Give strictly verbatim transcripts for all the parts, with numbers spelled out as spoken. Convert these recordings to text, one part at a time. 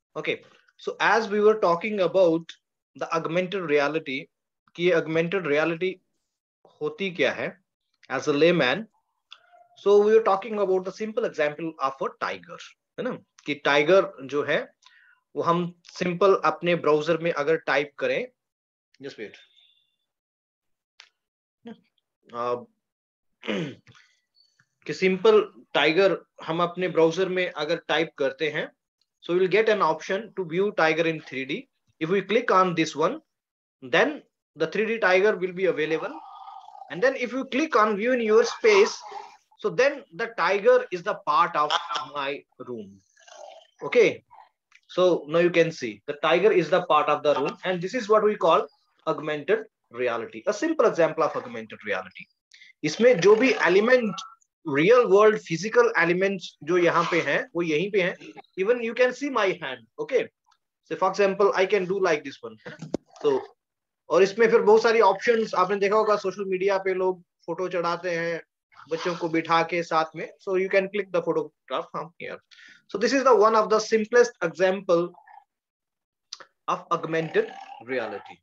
Okay, so as we were talking about the augmented reality, कि ये augmented reality होती क्या है as a layman. So we were talking about the simple example of a tiger, है ना, कि tiger जो है वो हम सिंपल अपने ब्राउजर में अगर टाइप करें, जस्ट वेट, कि सिंपल टाइगर हम अपने ब्राउजर में अगर टाइप करते हैं, so we will get an option to view tiger in three D. If we click on this one, then the three D tiger will be available. And then if you click on view in your space, so then the tiger is the part of my room. Okay, so now you can see the tiger is the part of the room, and this is what we call augmented reality. A simple example of augmented reality. इसमें जो भी element, real world physical elements जो यहाँ पे हैं वो यहीं पे हैं. Even you can see my hand. Okay, so for example I can do like this one. तो और इसमें फिर बहुत सारी ऑप्शंस आपने देखा होगा, सोशल मीडिया पे लोग फोटो चढ़ाते हैं बच्चों को बिठा के साथ में, so you can click the photograph from here. So this is the one of the simplest example of augmented reality.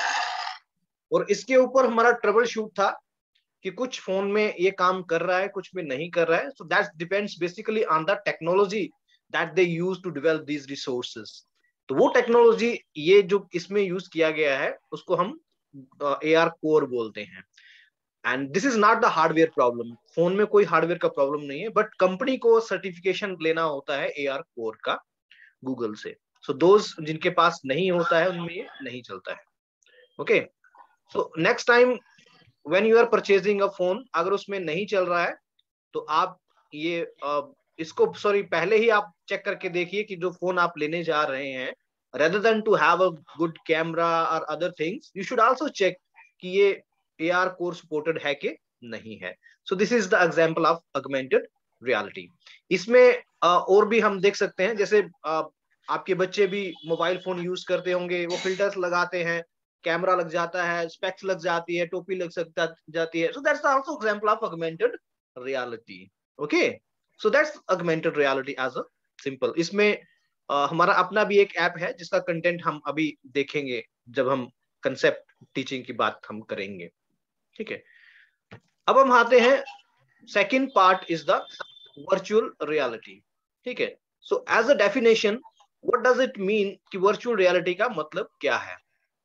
और इसके ऊपर हमारा ट्रबल शूट था कि कुछ फोन में ये काम कर रहा है, कुछ में नहीं कर रहा है. So that depends basically on the technology that they use to develop these resources. तो वो टेक्नोलॉजी ये जो इसमें यूज किया गया है उसको हम ए आर कोर बोलते हैं. And this is not the hardware problem. Phone में कोई हार्डवेयर का प्रॉब्लम नहीं है, बट कंपनी को सर्टिफिकेशन लेना होता है ए आर कोर का गूगल से. सो दोज जिनके पास नहीं होता है उनमें ये नहीं चलता है. Okay, so next time when you are purchasing a phone, अगर उसमें नहीं चल रहा है तो आप ये uh, इसको सॉरी पहले ही आप चेक करके देखिए कि जो फोन आप लेने जा रहे हैं, rather than to have a good camera or other things, you should also check कि ये A R core supported है कि नहीं है. So this is the example of augmented reality. इसमें uh, और भी हम देख सकते हैं, जैसे uh, आपके बच्चे भी मोबाइल फोन यूज करते होंगे, वो फिल्टर्स लगाते हैं, कैमरा लग जाता है, स्पेक्स लग जाती है, टोपी लग सकता जाती है. So that's also example of augmented reality. Okay, so that's augmented reality as a simple. इसमें uh, हमारा अपना भी एक ऐप है जिसका कंटेंट हम अभी देखेंगे जब हम कंसेप्ट टीचिंग की बात हम करेंगे. ठीक है, अब हम आते हैं second part is the virtual reality. ठीक है, so as a definition what does it mean कि वर्चुअल रियलिटी का मतलब क्या है.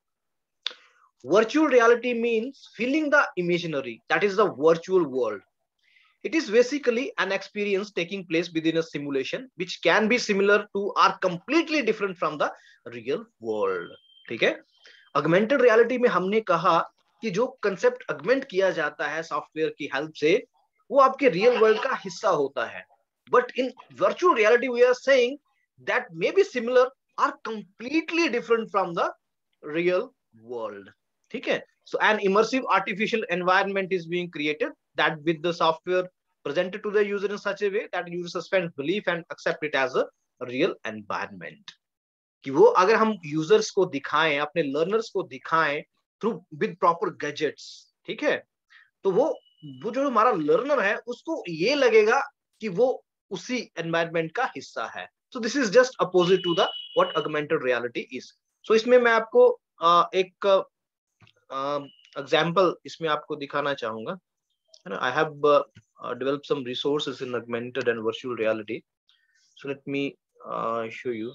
Virtual reality means feeling the imaginary, that is the virtual world. It is basically an experience taking place within a simulation which can be similar to or completely different from the real world. ठीक है, augmented reality में हमने कहा कि जो concept अगमेंट किया जाता है सॉफ्टवेयर की हेल्प से वो आपके रियल वर्ल्ड का हिस्सा होता है. But in virtual reality we are saying that may be similar और completely different from the real world. ठीक है, so an immersive artificial environment is being created that with the software presented to the user in such a way that user suspends belief and accept it as a real environment. कि वो अगर हम users को दिखाएं, अपने learners को दिखाएं through with proper gadgets, ठीक है, तो वो वो जो हमारा लर्नर है उसको ये लगेगा कि वो उसी एनवायरनमेंट का हिस्सा है. So this is just opposite to the what augmented reality is. So इसमें मैं आपको uh, एक एग्जाम्पल uh, इसमें आपको दिखाना चाहूंगा, है ना. I have developed some resources in augmented and virtual reality. So let me show you.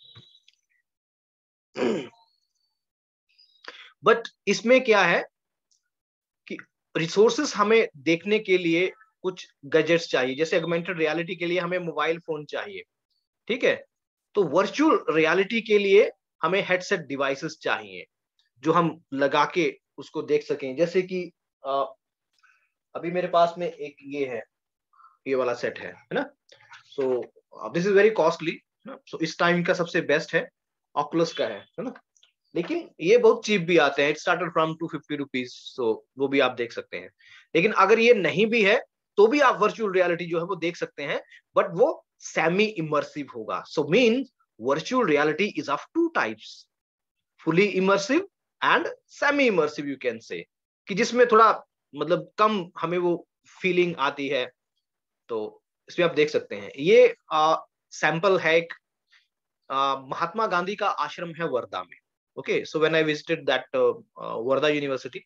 But इसमें क्या है कि रिसोर्सेस हमें देखने के लिए कुछ गैजेट्स चाहिए. जैसे ऑगमेंटेड रियलिटी के लिए हमें मोबाइल फोन चाहिए, ठीक है, तो वर्चुअल रियलिटी के लिए हमें हेडसेट डिवाइसेस चाहिए जो हम लगा के उसको देख सकें. जैसे कि आ, अभी मेरे पास में एक ये है, ये वाला सेट है, है ना. So this is very costly. So इस टाइम का सबसे बेस्ट है ऑकुलस का है, है ना. लेकिन ये बहुत चीप भी आते हैं, it started from two fifty rupees. So वो भी आप देख सकते हैं. लेकिन अगर ये नहीं भी है तो भी आप वर्चुअल रियलिटी जो है वो देख सकते हैं, बट वो सेमी इमर्सिव होगा. So mean virtual reality is of two types, fully immersive and semi immersive you can say, कि जिसमें थोड़ा मतलब कम हमें वो फीलिंग आती है. तो इसमें आप देख सकते हैं ये सैंपल है एक महात्मा गांधी का आश्रम है वर्धा में. Okay, so when I visited that Wardha university,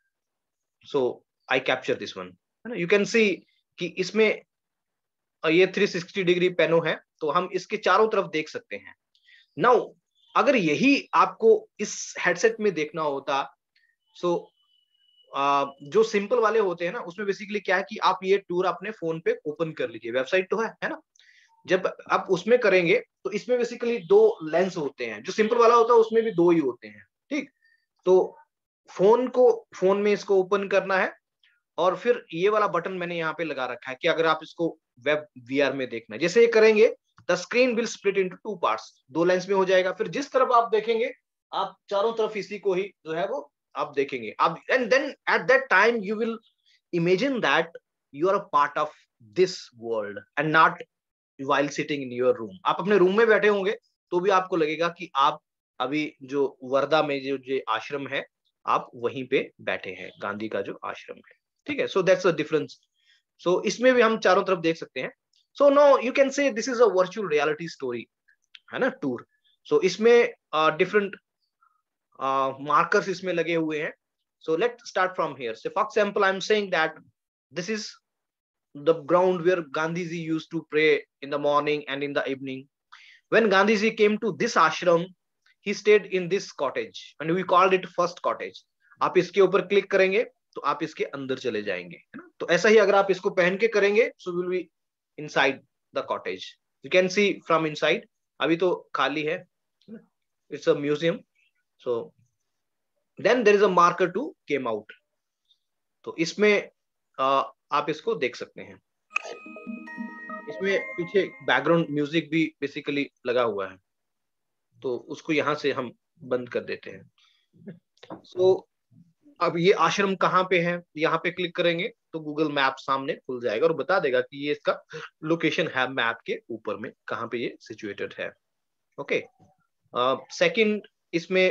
so I capture this one. है ना, यू कैन सी कि इसमें ये थ्री सिक्सटी डिग्री पेनो है, तो हम इसके चारों तरफ देख सकते हैं. नाउ अगर यही आपको इस हेडसेट में देखना होता, सो so, जो सिंपल वाले होते हैं ना, उसमें बेसिकली क्या है कि आप ये टूर अपने फोन पे ओपन कर लीजिए, वेबसाइट तो है है ना. जब आप उसमें करेंगे तो इसमें बेसिकली दो लेंस होते हैं. जो सिंपल वाला होता है उसमें भी दो ही होते हैं. ठीक, तो फोन को फोन में इसको ओपन करना है, और फिर ये वाला बटन मैंने यहाँ पे लगा रखा है कि अगर आप इसको वेब वीआर में देखना है, जैसे ये करेंगे the screen will split into two parts, दो लेंस में हो जाएगा. फिर जिस तरफ आप देखेंगे, आप चारों तरफ इसी को ही जो है वो आप देखेंगे. आप and then at that time you will imagine that you are a part of this world and not while sitting in your room. आप अपने रूम में बैठे होंगे तो भी आपको लगेगा कि आप अभी जो वर्धा में जो जो आश्रम है, आप वहीं पे बैठे हैं, गांधी का जो आश्रम है. ठीक है, सो दैट्स अ डिफरेंस. सो इसमें भी हम चारों तरफ देख सकते हैं. So no you can say this is a virtual reality story, है ना, टूर. सो इसमें डिफरेंट मार्कर्स इसमें लगे हुए हैं. So let start from here. So for example I am saying that this is the ground where Gandhiji used to pray in the morning and in the evening. When Gandhiji came to this ashram, he stayed in this cottage and we called it first cottage. आप इसके ऊपर click करेंगे तो आप इसके अंदर चले जाएंगे, है ना. तो ऐसा ही अगर आप इसको पहन के करेंगे, so will be inside the cottage. You can see from inside. अभी तो खाली है, it's a museum. So then there is a marker to came out. तो इसमें uh, आप इसको देख सकते हैं. इसमें पीछे बैकग्राउंड म्यूजिक भी बेसिकली लगा हुआ है, तो उसको यहां से हम बंद कर देते हैं. सो so, अब ये आश्रम कहाँ पे है, यहाँ पे क्लिक करेंगे तो गूगल मैप सामने खुल जाएगा और बता देगा कि ये इसका लोकेशन है मैप के ऊपर में, कहाँ पे ये सिचुएटेड है. ओके, सेकंड इसमें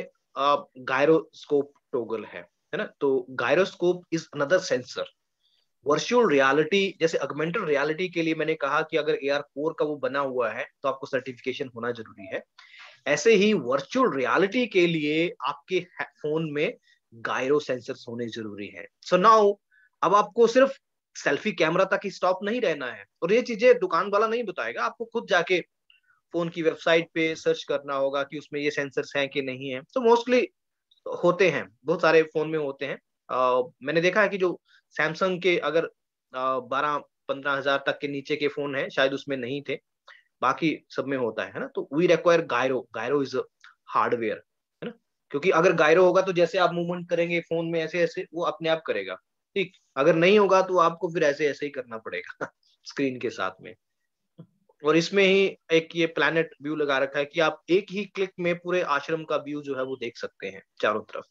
गायरोस्कोप टॉगल है है ना. तो gyroscope is another sensor. Virtual reality जैसे ऑगमेंटेड रियलिटी के लिए मैंने कहा कि अगर ए आर फोर का वो बना हुआ है तो आपको सर्टिफिकेशन होना जरूरी है, ऐसे ही वर्चुअल रियलिटी के लिए आपके फोन में गायरो सेंसर्स होने जरूरी है. सो so नाउ अब आपको सिर्फ सेल्फी कैमरा तक ही स्टॉप नहीं रहना है, और ये चीजें दुकान वाला नहीं बताएगा, आपको खुद जाके फोन की वेबसाइट पे सर्च करना होगा कि उसमें ये सेंसर्स हैं कि नहीं है. तो मोस्टली होते हैं, बहुत सारे फोन में होते हैं. uh, मैंने देखा है कि जो सैमसंग के अगर बारह पंद्रह हजार तक के नीचे के फोन है शायद उसमें नहीं थे, बाकी सब में होता है, है ना. तो we require gyro. Gyro is hardware, है ना, क्योंकि अगर गायरो होगा तो जैसे आप मूवमेंट करेंगे फोन में ऐसे ऐसे वो अपने आप करेगा. ठीक, अगर नहीं होगा तो आपको फिर ऐसे ऐसे ही करना पड़ेगा स्क्रीन के साथ में. और इसमें ही एक ये प्लैनेट व्यू लगा रखा है कि आप एक ही क्लिक में पूरे आश्रम का व्यू जो है वो देख सकते हैं चारों तरफ.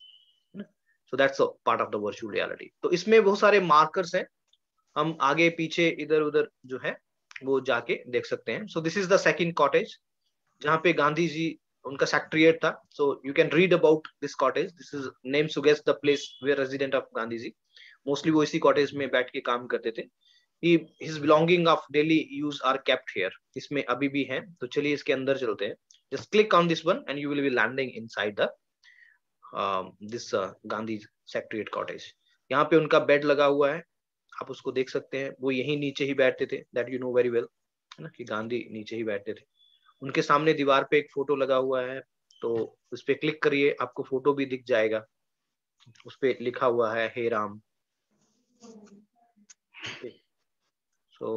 So that's a part of the virtual reality. तो इसमें बहुत सारे मार्कर्स हैं, हम आगे पीछे इधर उधर जो है वो जाके देख सकते हैं. So this is the second cottage जहाँ पे गांधी जी उनका सेक्रेटरिएट था. So you can read about this cottage. This is name suggest the place where resident of Gandhi ji. Mostly वो इसी कॉटेज में बैठ के काम करते थे. His belonging of daily use are kept here. इसमें अभी भी हैं. तो चलिए इसके अंदर चलते हैं. Just click on this one and you will be landing inside the uh, this uh, Gandhi Secretariat cottage. यहाँ पे उनका बेड लगा हुआ है, आप उसको देख सकते हैं. वो यहीं नीचे ही बैठते थे, that you know very well, है ना, कि गांधी नीचे ही बैठते थे. उनके सामने दीवार पे एक फोटो लगा हुआ है, तो उस पे क्लिक करिए, आपको फोटो भी दिख जाएगा. उस पे लिखा हुआ है हे राम. सो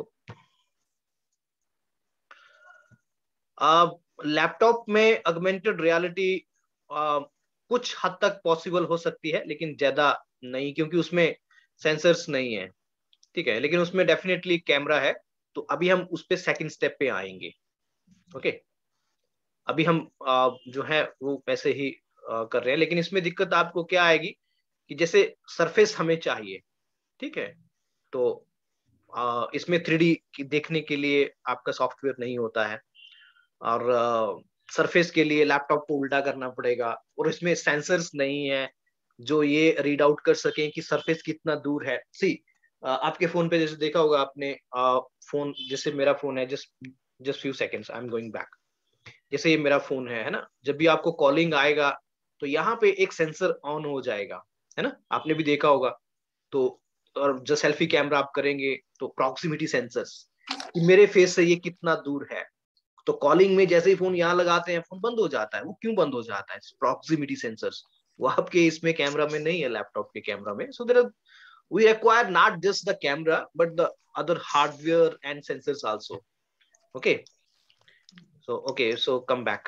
लैपटॉप में ऑगमेंटेड रियलिटी कुछ हद तक पॉसिबल हो सकती है, लेकिन ज्यादा नहीं, क्योंकि उसमें सेंसर्स नहीं है. ठीक है, लेकिन उसमें डेफिनेटली कैमरा है. तो अभी हम उस पे सेकंड स्टेप पे आएंगे. Okay okay? अभी हम आ, जो है वो वैसे ही आ, कर रहे हैं, लेकिन इसमें दिक्कत आपको क्या आएगी कि जैसे सरफेस हमें चाहिए. ठीक है, तो आ, इसमें थ्री डी देखने के लिए आपका सॉफ्टवेयर नहीं होता है, और सरफेस uh, के लिए लैपटॉप को उल्टा करना पड़ेगा, और इसमें सेंसर्स नहीं है जो ये रीड आउट कर सकें कि सरफेस कितना दूर है. सी uh, आपके फोन पे जैसे देखा होगा आपने, uh, फोन जैसे मेरा फोन है, just just few seconds, I am going back. जैसे ये मेरा फोन है है ना, जब भी आपको कॉलिंग आएगा तो यहाँ पे एक सेंसर ऑन हो जाएगा, है ना, आपने भी देखा होगा। तो और जो सेल्फी कैमरा आप करेंगे तो प्रॉक्सिमिटी सेंसर्स कि मेरे फेस से ये कितना दूर है। तो कॉलिंग में जैसे ही फोन यहाँ लगाते हैं फोन बंद हो जाता है। वो क्यों बंद हो जाता है? Proximity sensors. वो आपके इसमें कैमरा में नहीं है, लैपटॉप के कैमरा में। So there we require not just the camera but the other hardware and sensors also. Okay, so okay, so come back.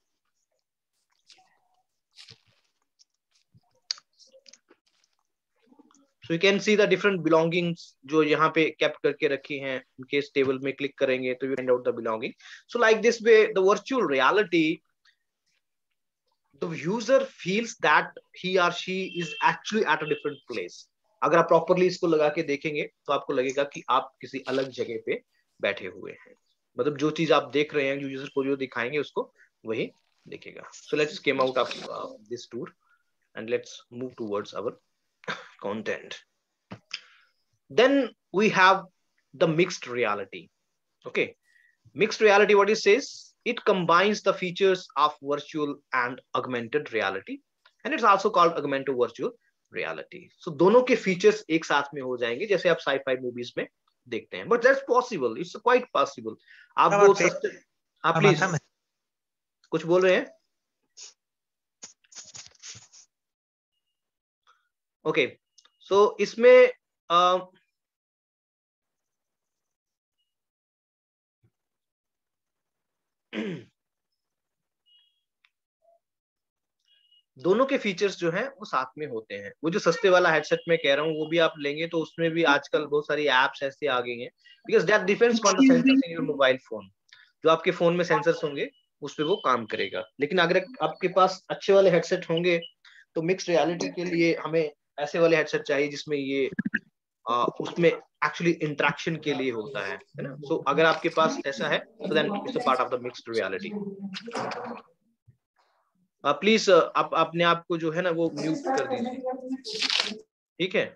So you can see the different belongings जो यहाँ पे kept करके रखी हैं। उनके इस टेबल में क्लिक करेंगे तो you find out the belonging. So like this way the virtual reality, the user feels that he or she is actually at a different place. अगर आप प्रॉपरली इसको लगा के देखेंगे तो आपको लगेगा कि आप किसी अलग जगह पे बैठे हुए हैं। मतलब जो चीज आप देख रहे हैं, यूजर को जो दिखाएंगे उसको वही दिखेगा। So let's came out of this tour and let's move towards our content. Then we have the mixed reality. Okay, mixed reality, what it says, it combines the features of virtual and augmented reality, and it's also called augmented virtual reality. So दोनों के features एक साथ में हो जाएंगे, जैसे आप sci-fi movies में देखते हैं। But that's possible, it's quite possible. आप बोल सकते, आप प्लीज कुछ बोल रहे हैं? ओके, सो इसमें uh, दोनों के फीचर्स जो हैं वो साथ में होते हैं। वो जो सस्ते वाला हेडसेट मैं कह रहा हूँ वो भी आप लेंगे तो उसमें भी आजकल बहुत सारी एप्स ऐसे आ गई हैं, because that depends on the sensors in your mobile phone. जो आपके फोन में सेंसर्स होंगे उस पर वो काम करेगा। लेकिन अगर आपके पास अच्छे वाले हेडसेट होंगे तो मिक्स्ड रियलिटी के लिए हमें ऐसे वाले हेडसेट चाहिए जिसमें ये आ, उसमें एक्चुअली इंटरेक्शन के लिए होता है, है ना। सो so, अगर आपके पास ऐसा है तो then it's a part of the mixed reality. Please आप अपने आप को जो है ना वो म्यूट कर दीजिए, ठीक है।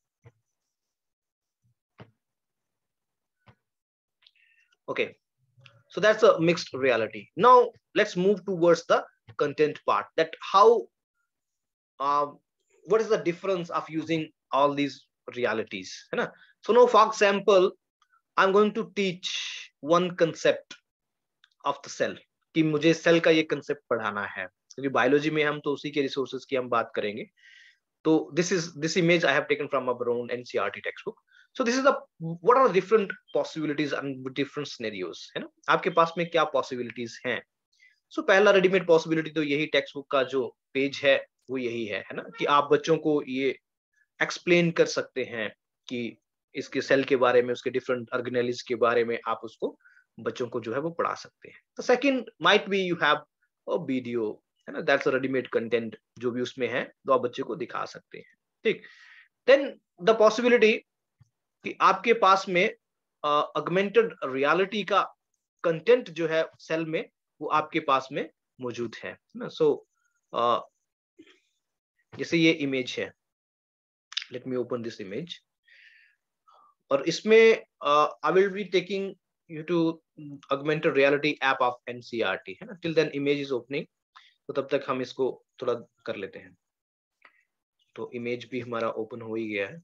Okay, so that's a mixed reality. Now let's move towards the content part, that how uh, what is the difference of using all these realities, है ना। So now for example I'm going to teach one concept of the cell, कि मुझे cell का ये concept पढ़ाना है, क्योंकि biology में हम तो उसी के रिसोर्सेज की हम बात करेंगे। तो this is this image I have taken from our own N C R T textbook. So this is the what are the different possibilities and different scenarios, है ना। आपके पास में क्या possibilities हैं? So पहला रेडीमेड पॉसिबिलिटी तो यही टेक्स्ट बुक का जो पेज है वो यही है, है ना, कि आप बच्चों को ये एक्सप्लेन कर सकते हैं कि इसके सेल के बारे में, उसके डिफरेंट ऑर्गेनेल्स के बारे में आप उसको बच्चों को जो है वो पढ़ा सकते हैं। तो second might be you have a video, है ना, दैट्स अ रेडीमेड कंटेंट जो भी उसमें है तो आप बच्चे को दिखा सकते हैं, ठीक। देन द पॉसिबिलिटी कि आपके पास में ऑगमेंटेड uh, रियलिटी का कंटेंट जो है सेल में वो आपके पास में मौजूद है ना। सो so, uh, जैसे ये इमेज है, let me open this image, और इसमें I will be taking you to augmented reality app of NCERT, है ना। Till then image is opening, तो तब तक हम इसको थोड़ा कर लेते हैं। तो इमेज भी हमारा ओपन हो ही गया है।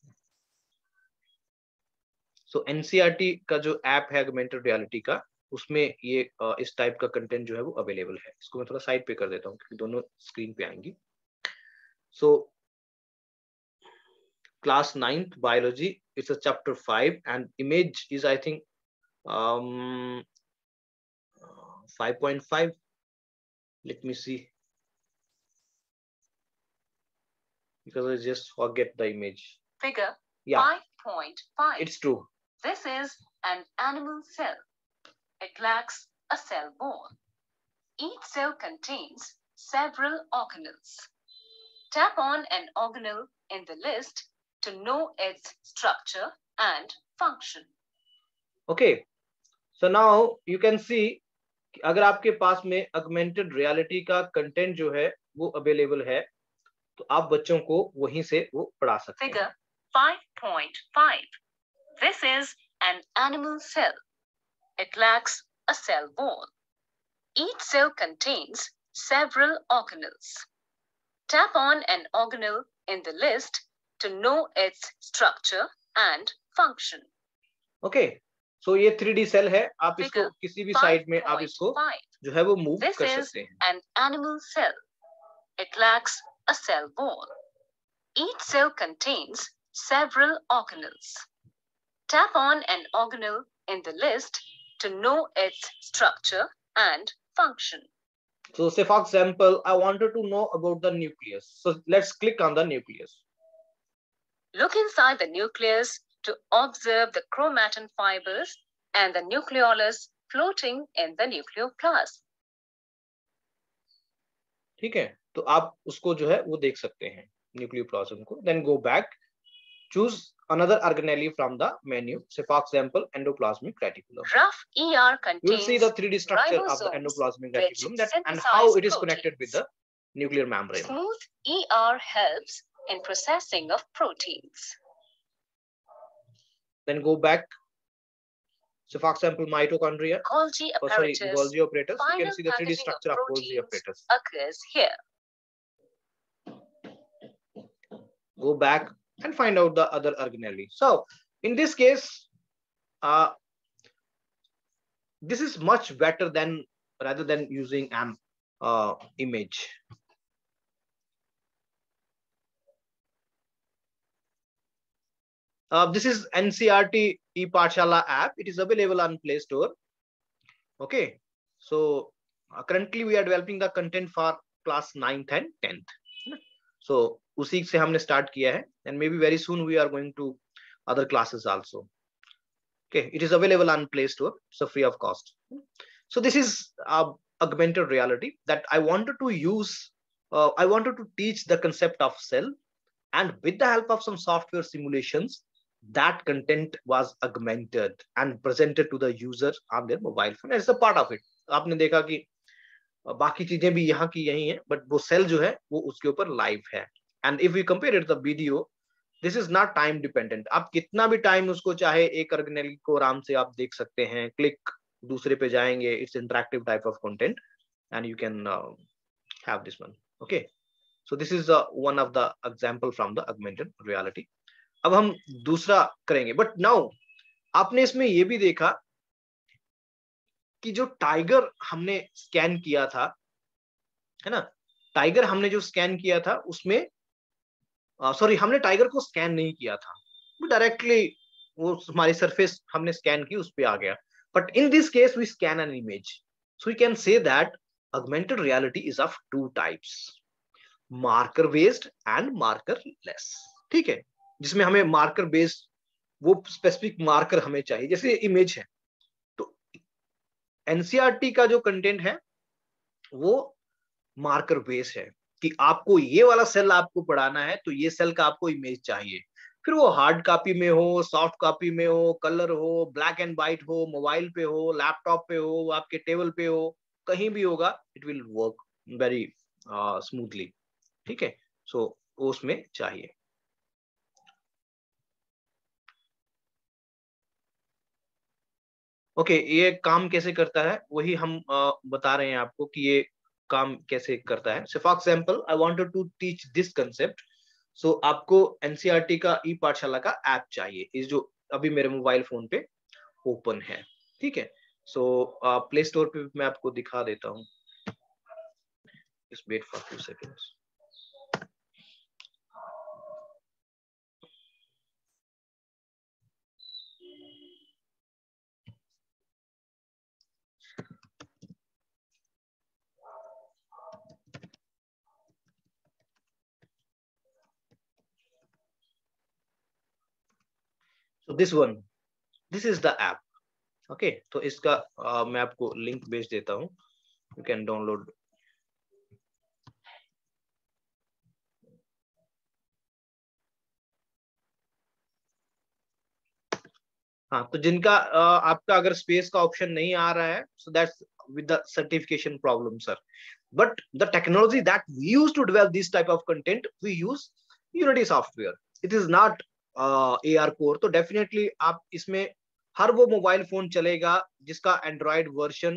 सो so, एनसीईआरटी का जो ऐप है ऑगमेंटेड रियलिटी का, उसमें ये uh, इस टाइप का कंटेंट जो है वो अवेलेबल है। इसको मैं थोड़ा साइड पे कर देता हूँ क्योंकि दोनों स्क्रीन पे आएंगी। So class ninth biology, it's a chapter five and image is I think um five point five. Let me see, because I just forget the image. Figure yeah. five point five. It's true. This is an animal cell. It lacks a cell wall. Each cell contains several organelles. Tap on an organelle in the list to know its structure and function. Okay, so now you can see कि अगर आपके पास में augmented reality का content जो है वो available है तो आप बच्चों को वहीं से वो पढ़ा सकते हैं। Figure five point five. This is an animal cell. It lacks a cell wall. Each cell contains several organelles. Tap on an organelle in the list to know its structure and function. Okay, so ये three D cell है, आप इसको किसी भी side में आप इसको जो है वो मूव कर सकते हैं. This is an animal cell. It lacks a cell wall. Each cell contains several organelles. Tap on an organelle in the list to know its structure and function. So say for example, I wanted to know about the nucleus. So let's click on the nucleus. Look inside the nucleus to observe the chromatin fibers and the nucleolus floating in the nucleoplasm. ठीक है, तो आप उसको जो है वो देख सकते हैं nucleoplasm को. Then go back, choose another organelle from the menu. Say for example, endoplasmic reticulum. Rough E R contains you will see the three D structure of the endoplasmic reticulum that, and how it is connected with the nuclear membrane. Smooth E R helps in processing of proteins. Then go back. So for example, mitochondria. Golgi oh, sorry, apparatus. Golgi apparatus. You can see the three D structure of, of Golgi apparatus. Occurs here. Go back and find out the other organelle. So in this case, uh, this is much better than rather than using an uh, image. Uh, this is N C R T ePathshala app. It is available on Play Store. Okay, so uh, currently we are developing the content for class ninth and tenth. So उसी से हमने start किया है, and maybe very soon we are going to other classes also. Okay, it is available on Play Store, so free of cost. So this is uh, augmented reality that I wanted to use. Uh, I wanted to teach the concept of cell, and with the help of some software simulations, that content was augmented and presented to the user on their mobile phone. It's a part of it. आपने देखा कि बाकी चीजें भी यहाँ की यही हैं, but वो cell जो है वो उसके ऊपर live है. And if we compare it to the video, this is not time dependent. आप कितना भी time उसको चाहे एक organelle को आराम से आप देख सकते हैं. Click दूसरे पे जाएंगे. It's interactive type of content, and you can uh, have this one. Okay. So this is uh, one of the example from the augmented reality. अब हम दूसरा करेंगे. But now आपने इसमें ये भी देखा कि जो टाइगर हमने स्कैन किया था, है ना, टाइगर हमने जो स्कैन किया था उसमें सॉरी uh, हमने टाइगर को स्कैन नहीं किया था, वो डायरेक्टली वो हमारी सरफेस हमने स्कैन की उस पे आ गया. But in this case we scan an image. So we can say that augmented reality is of two types, marker based and marker less. ठीक है, जिसमें हमें मार्कर बेस्ड वो स्पेसिफिक मार्कर हमें चाहिए, जैसे इमेज है. तो एनसीईआरटी का जो कंटेंट है वो मार्कर बेस्ड है कि आपको ये वाला सेल आपको पढ़ाना है तो ये सेल का आपको इमेज चाहिए. फिर वो हार्ड कॉपी में हो, सॉफ्ट कॉपी में हो, कलर हो, ब्लैक एंड व्हाइट हो, मोबाइल पे हो, लैपटॉप पे हो, आपके टेबल पे हो, कहीं भी होगा, it will work very smoothly. ठीक है, सो so, उसमें चाहिए. ओके okay, ये काम कैसे करता है वही हम uh, बता रहे हैं आपको कि ये काम कैसे करता है. So for example I wanted to teach this concept. So आपको एनसीईआरटी का ई पाठशाला का ऐप चाहिए, इस जो अभी मेरे मोबाइल फोन पे ओपन है. ठीक है, सो प्ले स्टोर पे मैं आपको दिखा देता हूँ. Just wait for few seconds. So this one, this is the app. Okay, तो इसका uh, मैं आपको लिंक भेज देता हूँ. You can download. हाँ, तो जिनका uh, आपका अगर स्पेस का ऑप्शन नहीं आ रहा है, so that's with the certification problem, sir. But the technology that we use to develop this type of content, we use Unity software. It is not A R core. तो definitely आप इसमें हर वो mobile phone चलेगा जिसका Android version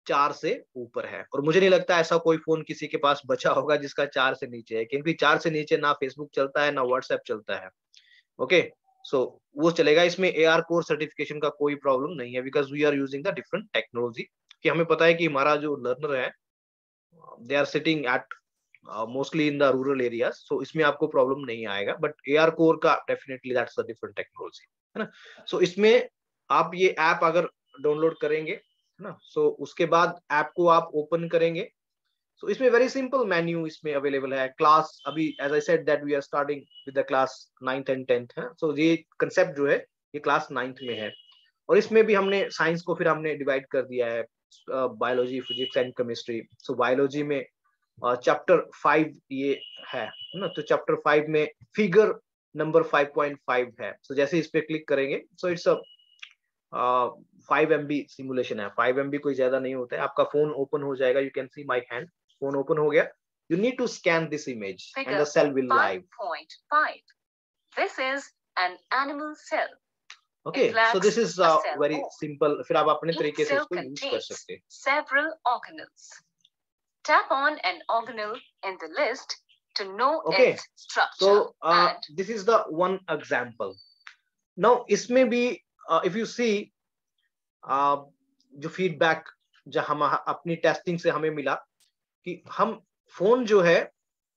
चार से ऊपर है, और मुझे नहीं लगता ऐसा कोई फोन किसी के पास बचा होगा जिसका चार से नीचे है, क्योंकि चार से नीचे ना फेसबुक चलता है ना व्हाट्सएप चलता है। ओके, सो वो चलेगा। इसमें ए आर कोर सर्टिफिकेशन का कोई प्रॉब्लम नहीं है, because we are using the different technology, कि हमें पता है कि हमारा जो लर्नर है they are sitting at mostly in the rural areas, so इसमें आपको प्रॉब्लम नहीं आएगा। बट ए आर कोर का definitely that's a different technology, है ना। सो so, इसमें आप ये ऐप अगर डाउनलोड करेंगे, है ना, सो so, उसके बाद ऐप को आप ओपन करेंगे। सो so, इसमें वेरी सिंपल मेन्यू इसमें अवेलेबल है। क्लास, अभी as I said that we are starting with the class ninth and tenth है, सो so, ये कंसेप्ट जो है ये क्लास नाइन्थ में है। और इसमें भी हमने साइंस को फिर हमने डिवाइड कर दिया है, biology, physics and chemistry. So biology में चैप्टर uh, फाइव ये है ना, तो चैप्टर फाइव में figure number five point five है। सो so, जैसे इस पे क्लिक करेंगे, so it's a five M B simulation है। फाइव एम बी कोई ज्यादा नहीं होता है। आपका फोन ओपन हो जाएगा, you can see my hand, phone open हो गया। You need to scan this image Figure and the cell will live. five point five. This is an animal cell. Okay, so this is uh, very simple. फिर आप अपने तरीके से इसको use कर सकते हैं। Several organelles. Tap on an organelle in the list to know okay. its structure. So uh, and this is the one example. Now इसमें भी uh, if you see uh, जो फीडबैक जो हम अपनी टेस्टिंग से हमें मिला कि हम फोन जो है,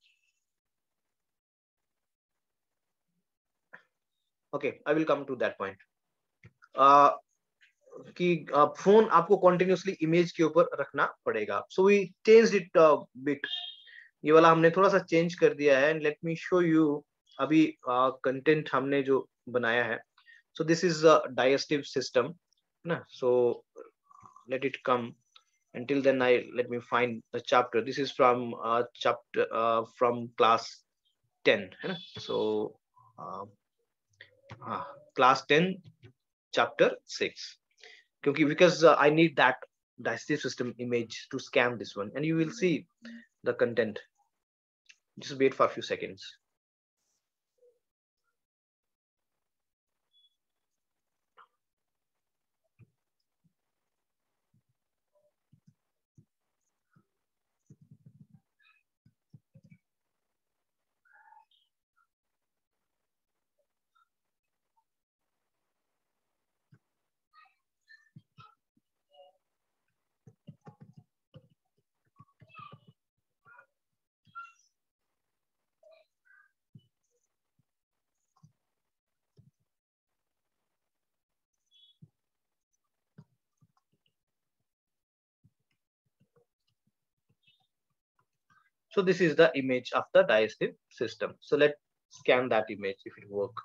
okay I will come to that point, कि फोन uh, आपको कंटिन्यूअसली इमेज के ऊपर रखना पड़ेगा। So we changed it bit, ये वाला हमने थोड़ा सा चेंज कर दिया है। लेट मी शो यू अभी कंटेंट uh, हमने जो बनाया है। So this is digestive system ना, so let it come. Until then, I let me find the chapter. This is from uh, chapter uh, from class ten. है ना? So uh, uh, class ten, chapter six. क्योंकि because uh, I need that digestive system image to scan this one, and you will see the content. Just wait for a few seconds. So this is the image of the digestive system. So let's scan that image if it work.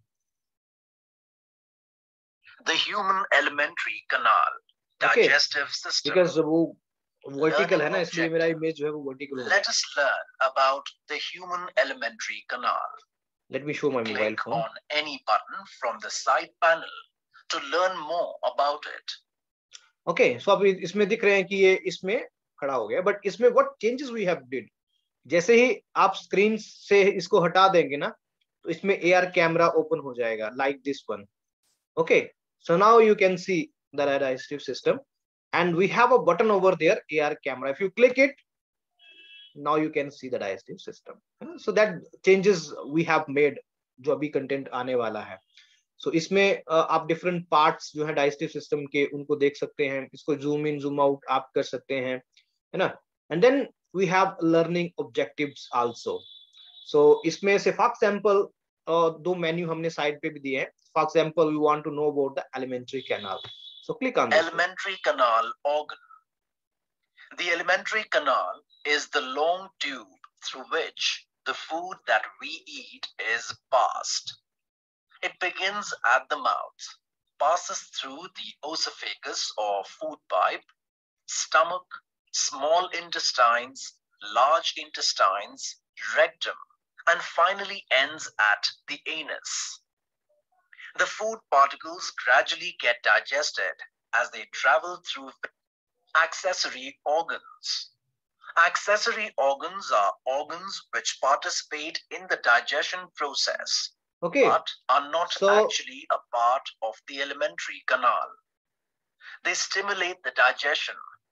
The human alimentary canal, digestive okay. system. Because वो vertical है ना, इसलिए मेरा image जो है वो vertical है. Let us learn about the human alimentary canal. Let me show my Click mobile phone. on any button from the side panel to learn more about it. Okay, so अभी इसमें दिख रहे हैं कि ये इसमें खड़ा हो गया, बट इसमें what changes we have did. जैसे ही आप स्क्रीन से इसको हटा देंगे ना, तो इसमें ए आर कैमरा ओपन हो जाएगा, like this one. Okay, so now you can see the digestive system and we have a button over there, A R camera. If you click it, now you can see the digestive system. So that changes we have made, जो अभी content आने वाला है। So so, इसमें uh, आप different parts जो है digestive system के, उनको देख सकते हैं। इसको जूम इन जूम आउट आप कर सकते हैं, है ना। And then we have learning objectives also. So इसमें से for example uh, दो मेन्यू हमने साइड पे भी दिए हैं। For example, we want to know about the alimentary canal. So click on this. Alimentary canal organ. The alimentary canal is the long tube through which the food that we eat is passed. It begins at the mouth, passes through the esophagus or food pipe, stomach, small intestines, large intestines, rectum, and finally ends at the anus. The food particles gradually get digested as they travel through accessory organs. Accessory organs are organs which participate in the digestion process, okay, but are not so, actually a part of the alimentary canal. They stimulate the digestion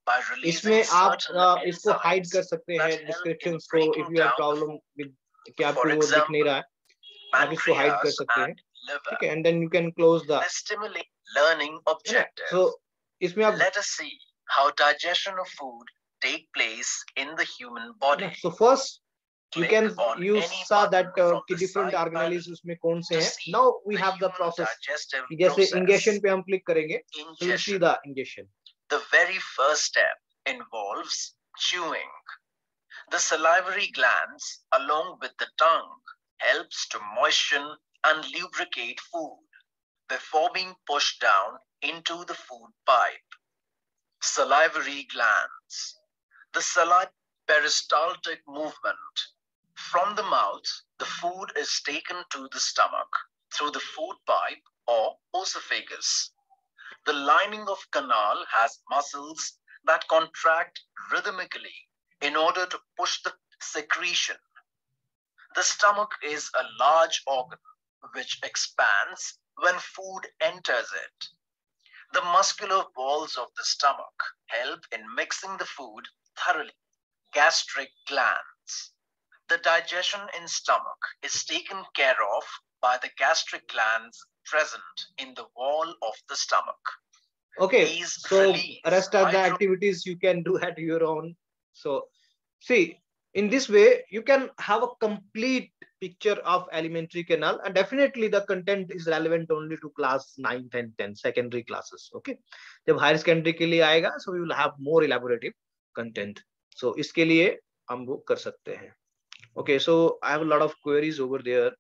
by releasing इसमें आप certain uh, इसको hide enzymes कर सकते हैं that help in descriptions को if breaking you have down the problem food. with कि For आपको वो दिख नहीं example, रहा है आप इसको हाइड कर pancreas सकते हैं and liver. ठीक है and then you can close the They stimulate learning है ना objective. so इसमें आप Let us see how digestion of food take place in the human है body. ना so first you Click can on you any saw button that uh, from कि the different side organelles panel उसमें कौन से to हैं see now we the have the human process digestive कि जैसे process. ingestion पे हम क्लिक करेंगे so you'll see Ingestion. the ingestion The very first step involves chewing. The salivary glands, along with the tongue, helps to moisten and lubricate food before being pushed down into the food pipe. Salivary glands. The saliva peristaltic movement. From the mouth, the food is taken to the stomach through the food pipe or esophagus. The lining of canal has muscles that contract rhythmically in order to push the secretion. The stomach is a large organ which expands when food enters it. The muscular walls of the stomach help in mixing the food thoroughly. Gastric glands. The digestion in stomach is taken care of by the gastric glands present in the wall of the stomach. okay These so release rest of the hydro- activities you can do at your own so see in this way you can have a complete picture of alimentary canal and definitely the content is relevant only to class nine, ten, ten secondary classes okay जब higher secondary के लिए आएगा so we will have more elaborative content so इसके लिए हम वो कर सकते हैं okay so I have a lot of queries over there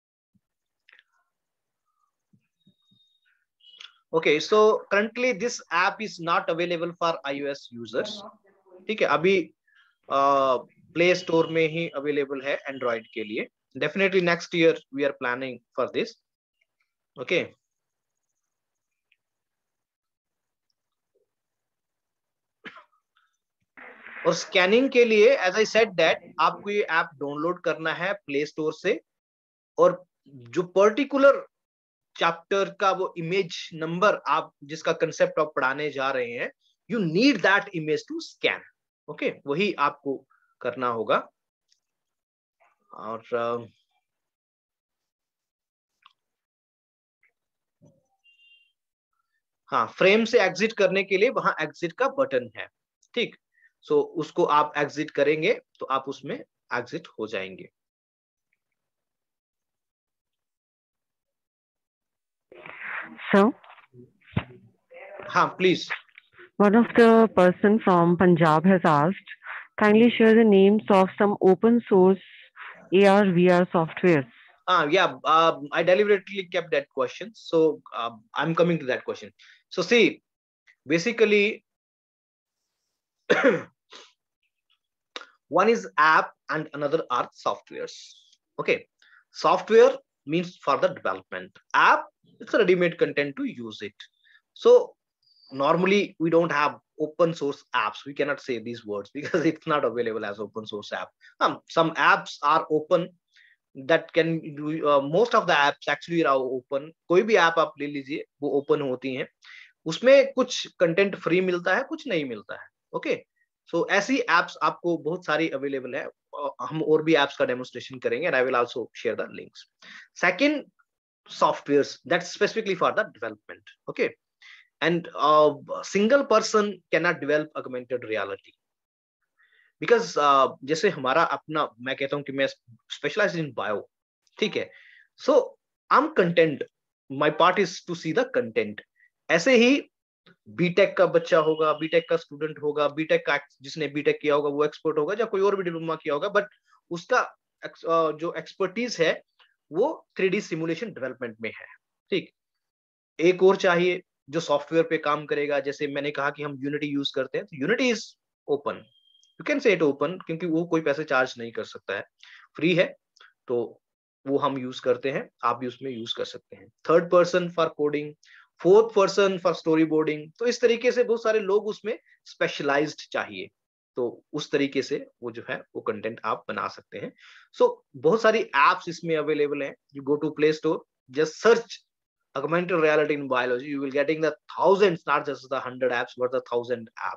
okay so currently this app is not available for iOS users ठीक है अभी प्ले स्टोर में ही अवेलेबल है एंड्रॉइड के लिए definitely next year we are planning for this okay और scanning के लिए एज आई सेड दैट आपको ये ऐप डाउनलोड करना है प्ले स्टोर से और जो पर्टिकुलर चैप्टर का वो इमेज नंबर आप जिसका कंसेप्ट आप पढ़ाने जा रहे हैं you need that image to scan okay वही आपको करना होगा और uh, हाँ फ्रेम से एग्जिट करने के लिए वहां एग्जिट का बटन है ठीक सो so, उसको आप एग्जिट करेंगे तो आप उसमें एग्जिट हो जाएंगे So, हाँ please one of the person from Punjab has asked, kindly share the names of some open source A R V R softwares. Uh, yeah, uh, I deliberately kept that question. So uh, I'm coming to that question. So see, basically, one is app and another are softwares. Okay, software means for the development. App, it's a ready-made content to use it. So normally we don't have open source apps. We cannot say these words because it's not available as open source app. Um, some apps are open that can do uh, most of the apps actually are open कोई भी app आप ले लीजिए वो open होती हैं उसमें कुछ कंटेंट फ्री मिलता है कुछ नहीं मिलता है ओके सो ऐसी एप्स आपको बहुत सारी अवेलेबल है हम और भी एप्स का डेमोन्स्ट्रेशन करेंगे and I will also share the links second softwares that's specifically for the development okay and single person can not develop augmented reality because uh, जैसे हमारा अपना मैं कहता हूं कि मैं स्पेशलाइज इन बायो ठीक है so I am content my part is to see the content ऐसे ही बीटेक का बच्चा होगा बीटेक का स्टूडेंट होगा बीटेक का जिसने बीटेक किया होगा वो एक्सपर्ट होगा या कोई और भी डिप्लोमा किया होगा बट उसका uh, जो एक्सपर्टीज है वो थ्री डी सिमुलेशन डेवलपमेंट में है ठीक एक और चाहिए जो सॉफ्टवेयर पे काम करेगा जैसे मैंने कहा कि हम यूनिटी यूज करते हैं तो Unity is open you can say it open क्योंकि वो कोई पैसे चार्ज नहीं कर सकता है फ्री है तो वो हम यूज करते हैं आप भी उसमें यूज कर सकते हैं third person for coding fourth person for storyboarding तो इस तरीके से बहुत सारे लोग उसमें स्पेशलाइज्ड चाहिए तो उस तरीके से वो जो है वो कंटेंट आप बना सकते हैं सो so, बहुत सारी एप्स इसमें अवेलेबल हैं you go to play store just search augmented reality in biology you will getting the thousands not just the hundred apps but the thousand apps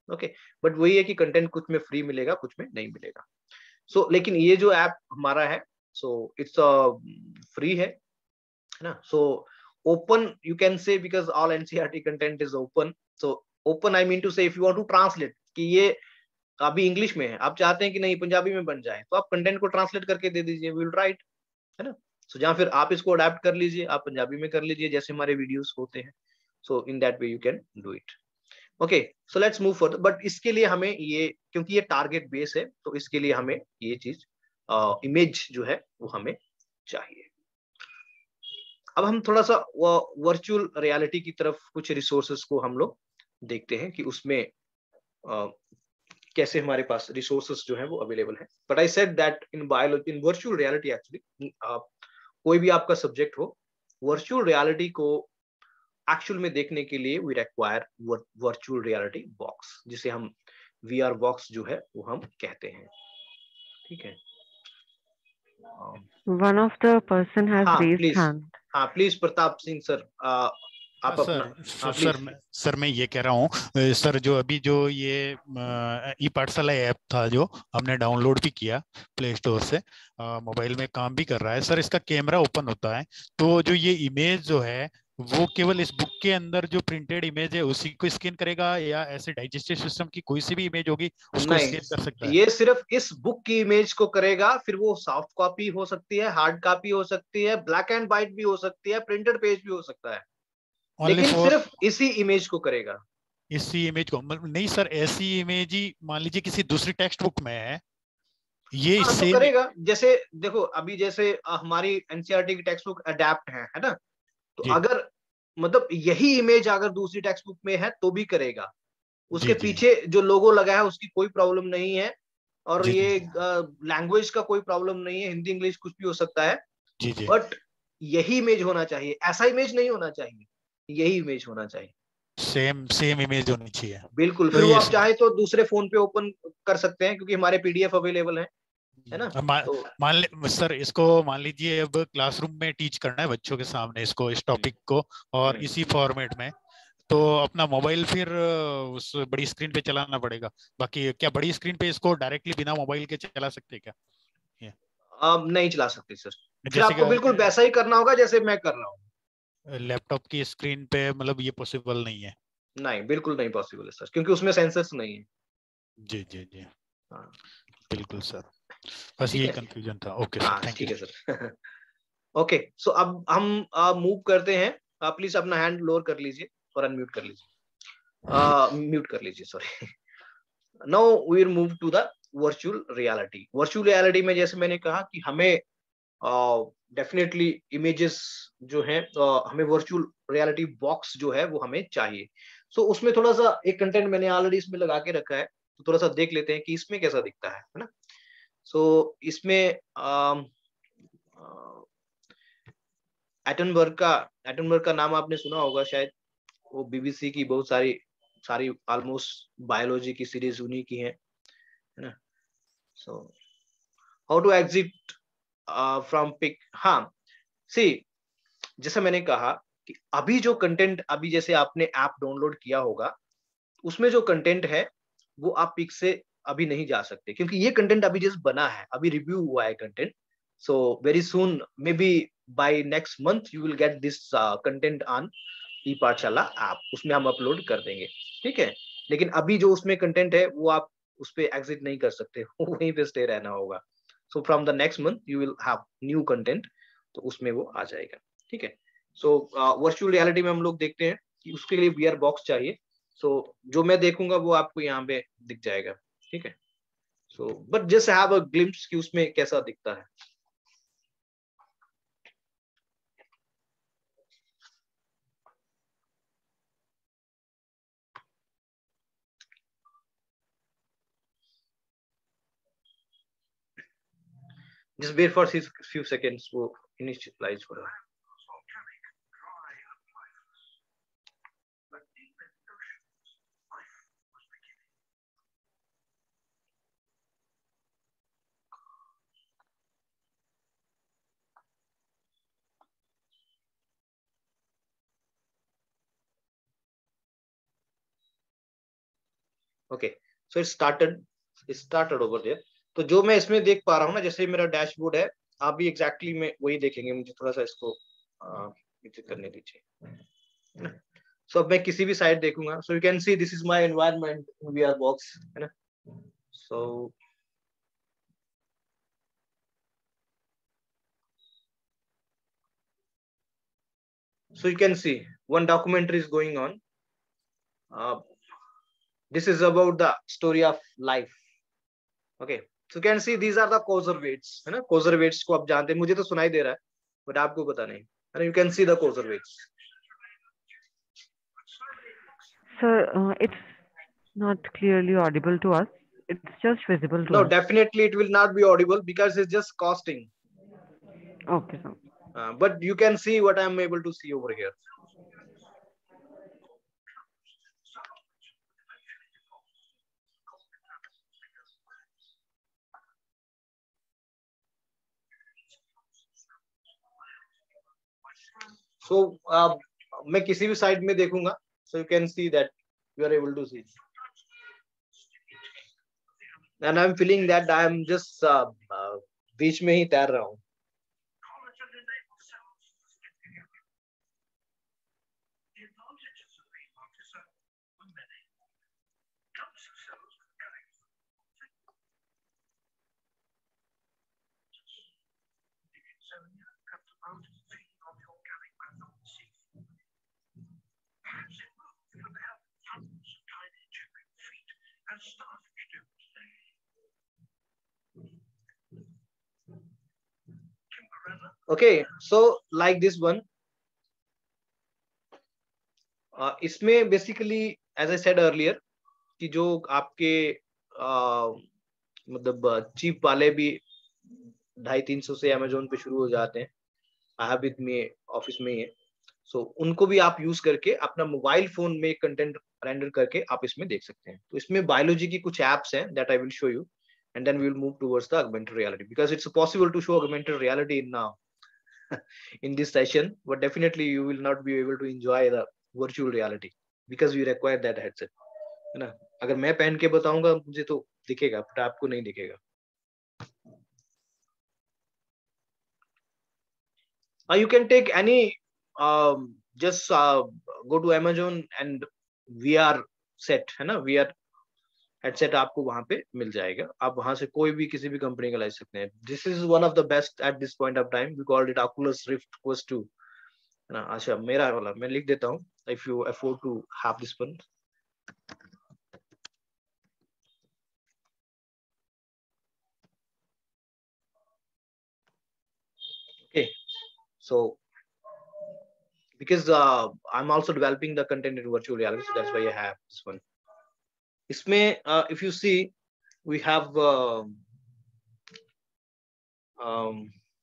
okay, but वही है कि कंटेंट कुछ में free मिलेगा, कुछ में नहीं मिलेगा. सो so, लेकिन ये जो ऐप हमारा है, सो इट्स फ्री है है ना. So open you can say, because all NCERT content is open. So open I mean to say, if you want to translate, कि ये अभी इंग्लिश में है, आप चाहते हैं कि नहीं पंजाबी में बन जाए, तो आप कंटेंट को ट्रांसलेट करके दे दीजिए, वी विल राइट, है ना. सो जहाँ फिर आप इसको अडेप्ट कर लीजिए, आप पंजाबी में कर लीजिए जैसे हमारे वीडियोस होते हैं. So in that way you can do it. Okay, so let's move further. But इसके लिए हमें ये, क्योंकि ये टारगेट बेस है, तो इसके लिए हमें ये चीज इमेज जो है वो हमें चाहिए. अब हम थोड़ा सा वर्चुअल रियलिटी की तरफ कुछ रिसोर्सेस को हम लोग देखते हैं कि उसमें uh, कैसे हमारे पास रिसोर्सेस जो है वो अवेलेबल है. But I said that in biology, in virtual reality actually, कोई भी आपका सब्जेक्ट हो, वर्चुअल रियलिटी को एक्चुअल में देखने के लिए we require virtual reality box, जिसे हम वीआर बॉक्स जो है वो हम कहते हैं. ठीक है. One of the person has हाँ raised प्लीज, hand. हाँ प्लीज प्रताप सिंह सर, आप सर अपना, सर, हाँ सर प्लीज. मैं सर मैं ये कह रहा हूँ सर, जो अभी जो ये ई पाठशाला ऐप था जो हमने डाउनलोड भी किया प्ले स्टोर से, मोबाइल में काम भी कर रहा है सर, इसका कैमरा ओपन होता है, तो जो ये इमेज जो है वो केवल इस बुक के अंदर जो प्रिंटेड इमेज है उसी को स्कैन करेगा, या ऐसे डाइजेस्टिव सिस्टम की कोई सी भी इमेज होगी उसको नहीं, स्कैन कर सकता है? ये सिर्फ इस बुक की इमेज को करेगा, फिर वो सॉफ्ट कॉपी हो सकती है, हार्ड कॉपी हो सकती है, ब्लैक एंड व्हाइट भी हो सकती है, प्रिंटेड पेज भी हो सकता है, ओनली लेकिन फॉर सिर्फ इसी इमेज को करेगा. इसी इमेज को? मतलब नहीं सर, ऐसी इमेज ही मान लीजिए किसी दूसरी टेक्स्ट बुक में है, ये हाँ तो सेम? करेगा. जैसे देखो, अभी जैसे अ, हमारी एनसीईआरटी की टेक्स्ट बुक अडेप्ट है है ना, तो जी अगर मतलब यही इमेज अगर दूसरी टेक्स्ट बुक में है तो भी करेगा. जी उसके जी पीछे जो लोगो लगा है उसकी कोई प्रॉब्लम नहीं है, और जी जी ये लैंग्वेज का कोई प्रॉब्लम नहीं है, हिंदी इंग्लिश कुछ भी हो सकता है. जी जी बट यही इमेज होना चाहिए, ऐसा इमेज नहीं होना चाहिए, यही इमेज होना चाहिए. सेम सेम इमेज होनी चाहिए. बिल्कुल. तो फिर वो ये आप चाहे तो दूसरे फोन पे ओपन कर सकते हैं, क्योंकि हमारे पीडीएफ अवेलेबल है है ना. अब मा, तो मान ले सर, इसको मान लीजिए अब क्लासरूम में टीच करना है बच्चों के सामने इसको, इस टॉपिक को, और इसी फॉर्मेट में, तो अपना मोबाइल फिर उस बड़ी स्क्रीन पे चलाना पड़ेगा? बाकी क्या बड़ी स्क्रीन पे इसको डायरेक्टली बिना मोबाइल के चला सकते हैं क्या? ये अब नहीं चला सकते सर. फिर जैसे आपको बिल्कुल वैसा ही करना होगा जैसे मैं कर रहा हूँ. लैपटॉप की स्क्रीन पे मतलब ये पॉसिबल नहीं है? नहीं, बिल्कुल नहीं पॉसिबल है सर, क्योंकि उसमें सेंसर्स नहीं है. जी जी जी, हाँ, बिल्कुल सर, बस ठीक यही है. कंफ्यूजन था. ओके सर, हाँ थैंक ठीक यू. है सर. ओके, सो अब हम मूव करते हैं. आप प्लीज अपना हैंड लोअर कर लीजिए और अनम्यूट कर लीजिए, म्यूट कर लीजिए, sorry. Now we will move to the virtual reality. Virtual reality में जैसे मैंने कहा कि हमें डेफिनेटली uh, इमेजेस जो हैं, uh, हमें वर्चुअल रियलिटी बॉक्स जो है वो हमें चाहिए. सो so, उसमें थोड़ा सा एक कंटेंट मैंने ऑलरेडी इसमें लगा के रखा है, तो थोड़ा सा देख लेते हैं कि इसमें कैसा दिखता है है ना. सो so, इसमें एटनबर्ग का एटनबर्ग का नाम आपने सुना होगा शायद. वो बीबीसी की बहुत सारी सारी ऑलमोस्ट बायोलॉजी की सीरीज उन्हीं की है है ना. So how to exit from pic. हाँ, सी, जैसा मैंने कहा कि अभी जो कंटेंट, अभी जैसे आपने ऐप डाउनलोड किया होगा, उसमें जो कंटेंट है वो आप पिक से अभी नहीं जा सकते, क्योंकि ये कंटेंट अभी जस्ट बना है, अभी रिव्यू हुआ है content. So very soon, may be by next month you will get this content on e Pathshala app, उसमें हम अपलोड कर देंगे. ठीक है. लेकिन अभी जो उसमें कंटेंट है वो आप उस पे एग्जिट नहीं कर सकते, वहीं पे स्टे रहना होगा. So from the next month you will have new content, तो उसमें वो आ जाएगा. ठीक है. सो वर्चुअल रियलिटी में हम लोग देखते हैं कि उसके लिए वीआर बॉक्स चाहिए. सो so, जो मैं देखूंगा वो आपको यहाँ पे दिख जाएगा. ठीक है. So but just have a glimpse कि उसमें कैसा दिखता है. Just wait for few seconds वो initialize हो रहा है. Okay, so it started it started over there. तो जो मैं इसमें देख पा रहा हूँ ना, जैसे मेरा डैशबोर्ड है, आप भी एग्जैक्टली exactly में वही देखेंगे। मुझे थोड़ा सा इसको करने दीजिए। सो अब मैं किसी भी साइड देखूंगा, so you can see this is my environment in VR box, है ना। So so you can see one documentary is going on. Uh, this is about the story of life. Okay, so you can see these are the causal weights, है ना। causal weights को आप जानते हैं, मुझे तो सुनाई दे रहा है, but आपको पता नहीं, है ना। You can see the causal weights. Sir, uh, it's not clearly audible to us. It's just visible to No, us. definitely it will not be audible because it's just costing. Okay, sir. Uh, but you can see what I'm able to see over here. So uh, मैं किसी भी side में देखूंगा, so you can see that you are able to see, and I'm feeling that I'm just uh, uh, बीच में ही तैर रहा हूँ। Okay, so like this one, uh, इसमें basically as I said earlier कि जो आपके uh, मतलब चीप वाले भी ढाई तीन सौ से अमेजोन पे शुरू हो जाते हैं, I have with me office में ही है। सो so, उनको भी आप यूज करके अपना मोबाइल फोन में कंटेंट रेंडर करके आप इसमें देख सकते हैं। तो इसमें बायोलॉजी की कुछ एप्स हैं that I will show you, and then we will move towards the augmented reality, because it's possible to show augmented reality in in this session, but definitely you will not be able to enjoy the virtual reality because you require that headset, है ना। अगर मैं पहन के बताऊंगा मुझे तो दिखेगा, but आपको नहीं दिखेगा। Uh, you can take any um, just uh, go to Amazon and V R set, है ना, V R हेडसेट आपको वहां पे मिल जाएगा। आप वहां से कोई भी किसी भी कंपनी का ले सकते हैं। This is one of the best at this point of time, we called it Oculus Rift Quest two, है ना। अच्छा, मेरा वाला मैं लिख देता हूँ, if you afford to have this one. Okay, so because uh, I'm also developing the content in virtual reality, so that's why I have this one. इसमें uh, if you see we have uh, um,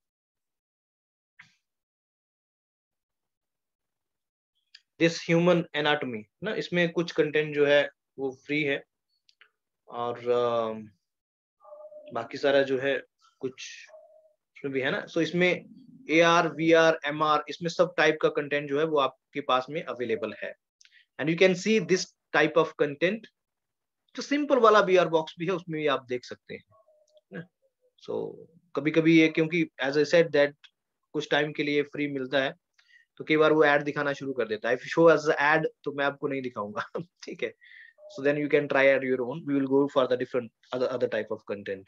this human anatomy ना, इसमें कुछ content जो है वो free है, और uh, बाकी सारा जो है कुछ इसमें भी है ना। सो so, इसमें A R V R M R, इसमें सब टाइप का कंटेंट जो है वो आपके पास में अवेलेबल है, and you can see this type of content. जो सिंपल वाला वी आर बॉक्स भी है उसमें भी आप देख सकते हैं। सो so, कभी कभी ये, क्योंकि एज आई सेड दैट कुछ टाइम के लिए फ्री मिलता है, तो कई बार वो ऐड दिखाना शुरू कर देता है। इफ शो एज ऐड तो मैं आपको नहीं दिखाऊंगा, ठीक है। So then you can try at your own, we will go for the different other other type of content,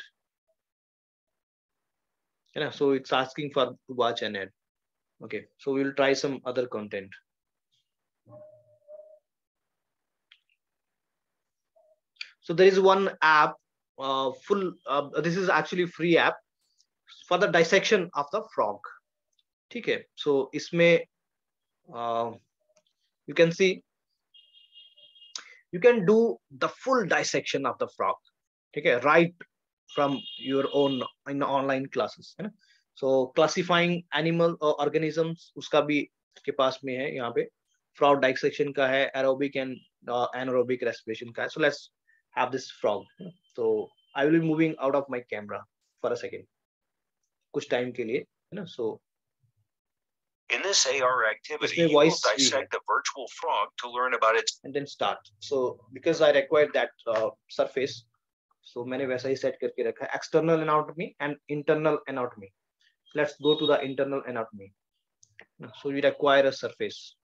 है ना। So it's asking for to watch an ad. Okay, so we'll try some other content. So there is one app, uh, full, uh, this is actually free app for the dissection of the frog. ठीक है, so इसमें uh, you can see you can do the full dissection of the frog, ठीक है, right from your own in online classes, है ना। So classifying animal or organisms उसका भी के पास में है, यहाँ पे frog dissection का है, aerobic and uh, anaerobic respiration का है। So let's have this frog. So I will be moving out of my camera for a second, कुछ टाइम के लिए, है ना। So In this A R activity, इसमें you will voice भी है. dissect the virtual frog to learn about its And then start. So because I required that uh, surface, so मैंने वैसा ही set करके रखा है. External anatomy and internal anatomy. Let's go to the internal anatomy. So we require a surface.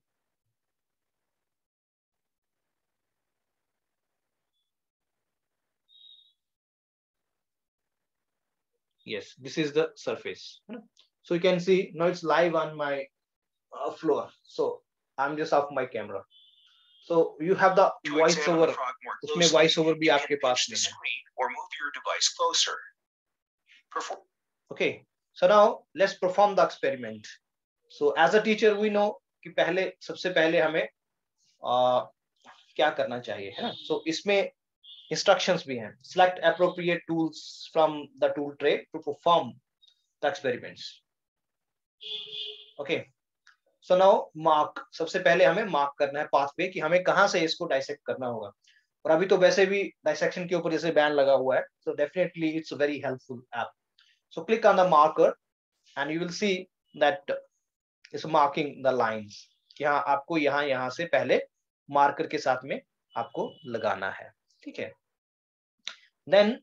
Yes, this is the surface. So you can see now it's live on my uh, floor. So I'm just off my camera. So you have the to voice examine over. the frog more उसमें closely. voice over भी You आपके can pass pinch the में है. screen or move your device closer. Perform Okay. So now let's perform the experiment. So as a teacher we know कि पहले सबसे पहले हमें uh, क्या करना चाहिए है ना. So इसमें instructions भी हैं. Select appropriate tools from the tool tray to perform the experiments. Okay. So now mark. सबसे पहले हमें mark करना है path पे कि हमें कहाँ से इसको dissect करना होगा. और अभी तो वैसे भी dissection के ऊपर जैसे बैन लगा हुआ है. So definitely it's a very helpful app. So click on the marker and you will see that it's marking the lines. यहाँ आपको यहाँ यहाँ से पहले marker के साथ में आपको लगाना है. ठीक है. Then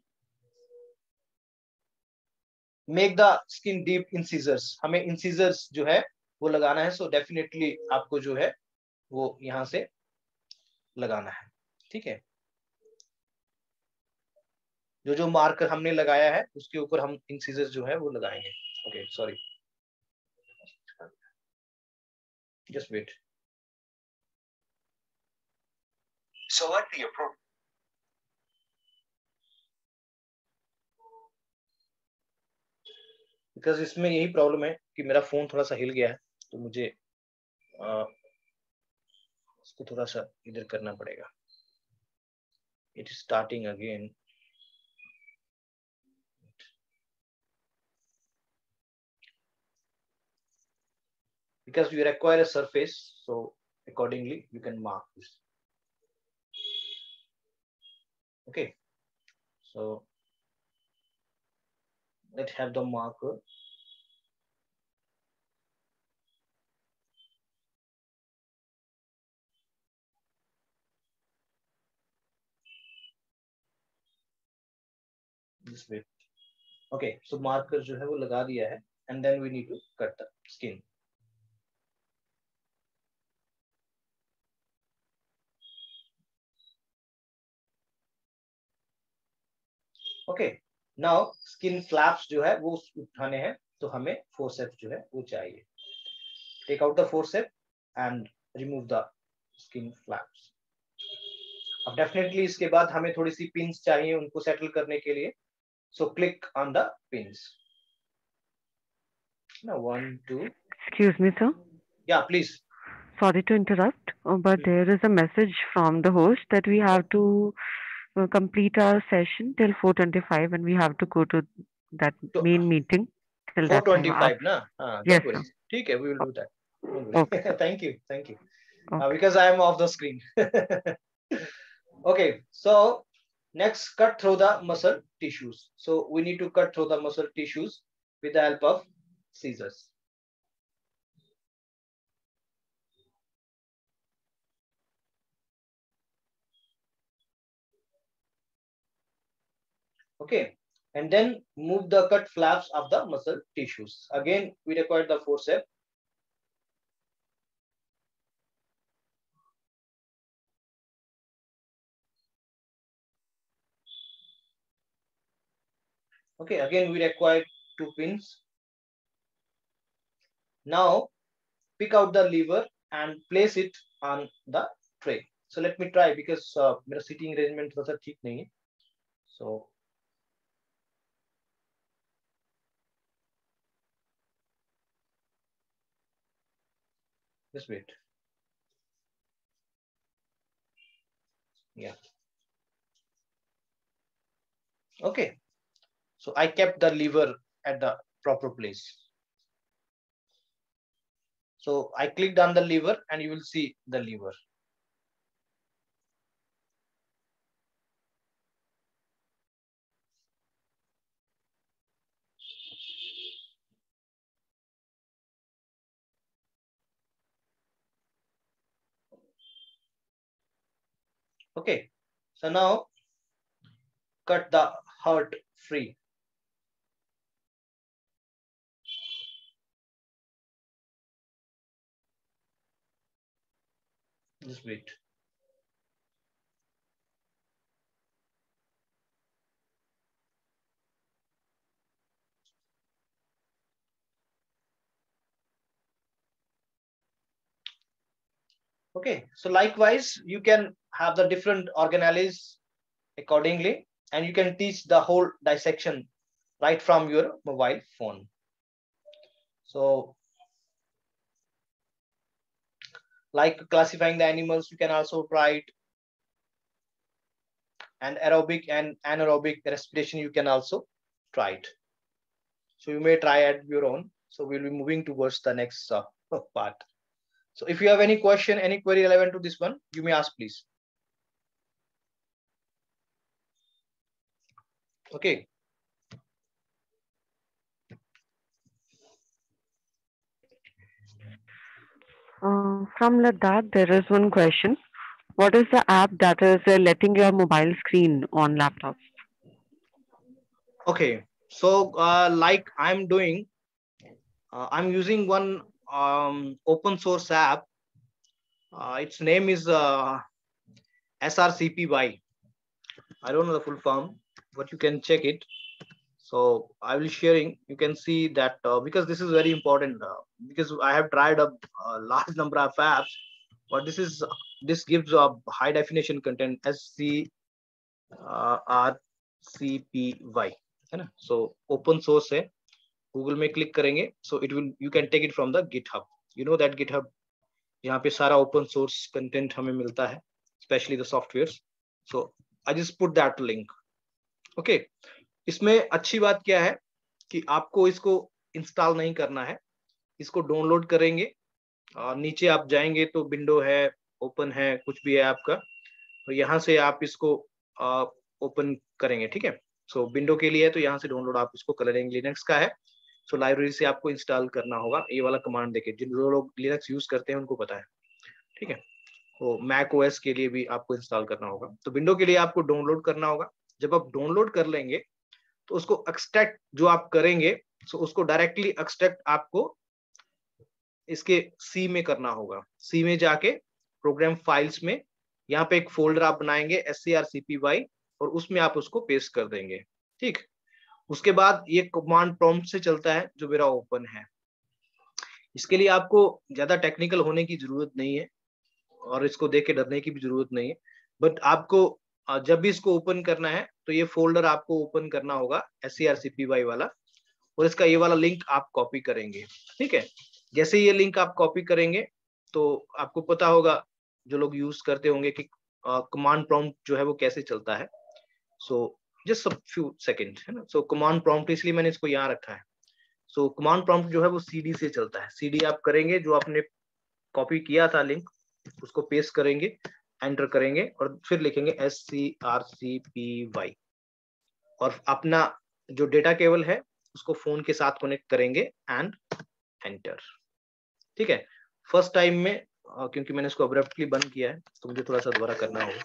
make the skin deep incisors. हमें incisors जो है वो लगाना है. So definitely आपको जो है वो यहाँ से लगाना है. ठीक है. जो जो मार्कर हमने लगाया है उसके ऊपर हम इंसिजर जो है वो लगाएंगे. Okay sorry, just wait. select the appropriate because इसमें यही प्रॉब्लम है कि मेरा फोन थोड़ा सा हिल गया है, तो मुझे आ, उसको थोड़ा सा इधर करना पड़ेगा. It is starting again. Because we require a surface, so accordingly you can mark this. Okay, so let's have the marker. This way. Okay, so marker जो है वो लगा दिया है, and then we need to cut the skin. Okay, now skin flaps जो है वो उठाने हैं, तो हमें फोर्सेप्स जो है वो चाहिए. Take out the forcep and remove the skin flaps. अब डेफिनेटली इसके बाद हमें थोड़ी सी पिंस चाहिए उनको सेटल करने के लिए. So click on the pins. Now one, two. Excuse me, sir. Yeah, please. Sorry to interrupt, uh, but there is a message from the host that we have to uh, complete our session till four twenty-five, and we have to go to that So, main meeting till four that time. twenty-five ना. हाँ, Yes, don't worry. sir. ठीक है, we will do that. Don't worry. Okay, sir. Thank you, thank you. Uh, Okay. because I am off the screen. Okay, so next cut through the muscle tissues. So we need to cut through the muscle tissues with the help of scissors. Okay, and then move the cut flaps of the muscle tissues. Again, we require the forceps. Okay, again we require two pins. Now pick out the lever and place it on the tray. So let me try because uh, मेरा sitting arrangement थोड़ा सा ठीक नहीं है. So just wait. Yeah. Okay. So I kept the lever at the proper place. So I clicked on the lever and you will see the lever. Okay, so now cut the heart free. Just wait. Okay, so likewise, you can have the different organelles accordingly, and you can teach the whole dissection right from your mobile phone. So like classifying the animals, you can also try it. And aerobic and anaerobic respiration, you can also try it. So you may try at your own. So we'll be moving towards the next uh, part. So if you have any question, any query relevant to this one, you may ask, please. Okay. Uh, from Ladakh, there is one question. What is the app that is uh, letting your mobile screen on laptop? Okay. So uh, like I'm doing, uh, I'm using one um, open source app. Uh, its name is uh, S R C P Y. I don't know the full form, but you can check it. So I will sharing. You can see that uh, because this is very important uh, because I have tried a, a large number of apps, but this is this gives a high definition content S C R C P Y, है ना? So open source है. Google में click करेंगे, so it will you can take it from the GitHub. You know that GitHub यहाँ पे सारा open source content हमें मिलता है, especially the softwares. So I just put that link. Okay. इसमें अच्छी बात क्या है कि आपको इसको इंस्टॉल नहीं करना है, इसको डाउनलोड करेंगे और नीचे आप जाएंगे तो विंडो है, ओपन है, कुछ भी है आपका, तो यहाँ से आप इसको ओपन करेंगे. ठीक है. सो विंडो के लिए है तो यहाँ से डाउनलोड आप इसको कर लेंगे. लिनक्स का है, सो लाइब्रेरी से आपको इंस्टॉल करना होगा. ये वाला कमांड देके जिन लोग लिनक्स यूज करते हैं उनको पता है. ठीक है. तो मैक ओएस के लिए भी आपको इंस्टॉल करना होगा. तो विंडो के लिए आपको डाउनलोड करना होगा. जब आप डाउनलोड कर लेंगे तो उसको एक्सट्रैक्ट जो आप करेंगे, सो उसको डायरेक्टली एक्सट्रैक्ट आपको इसके सी में करना होगा. सी में जाके प्रोग्राम फाइल्स में यहाँ पे एक फोल्डर आप बनाएंगे S C R C P Y, और उसमें आप उसको पेस्ट कर देंगे. ठीक. उसके बाद ये कमांड प्रॉम्प्ट से चलता है जो मेरा ओपन है. इसके लिए आपको ज्यादा टेक्निकल होने की जरूरत नहीं है और इसको देख के डरने की भी जरूरत नहीं है. बट आपको जब भी इसको ओपन करना है तो ये फोल्डर आपको ओपन करना होगा S C R C P Y वाला, और इसका ये वाला लिंक आप कॉपी करेंगे. ठीक है. जैसे ये लिंक आप कॉपी करेंगे तो आपको पता होगा, जो लोग यूज करते होंगे, कि कमांड प्रॉम्प्ट जो है वो कैसे चलता है. सो जस्ट फ्यू सेकंड, है ना. सो कमांड प्रॉम्प्ट इसलिए मैंने इसको यहाँ रखा है. सो कमांड प्रॉम्प्ट जो है वो सीडी से चलता है. सीडी आप करेंगे, जो आपने कॉपी किया था लिंक, उसको पेस्ट करेंगे, एंटर करेंगे और फिर लिखेंगे S C R C P Y, और अपना जो डेटा केबल है उसको फोन के साथ कनेक्ट करेंगे एंड एंटर. ठीक है. फर्स्ट टाइम में क्योंकि मैंने इसको अब्रप्टली बंद किया है तो मुझे थोड़ा सा दोबारा करना होगा.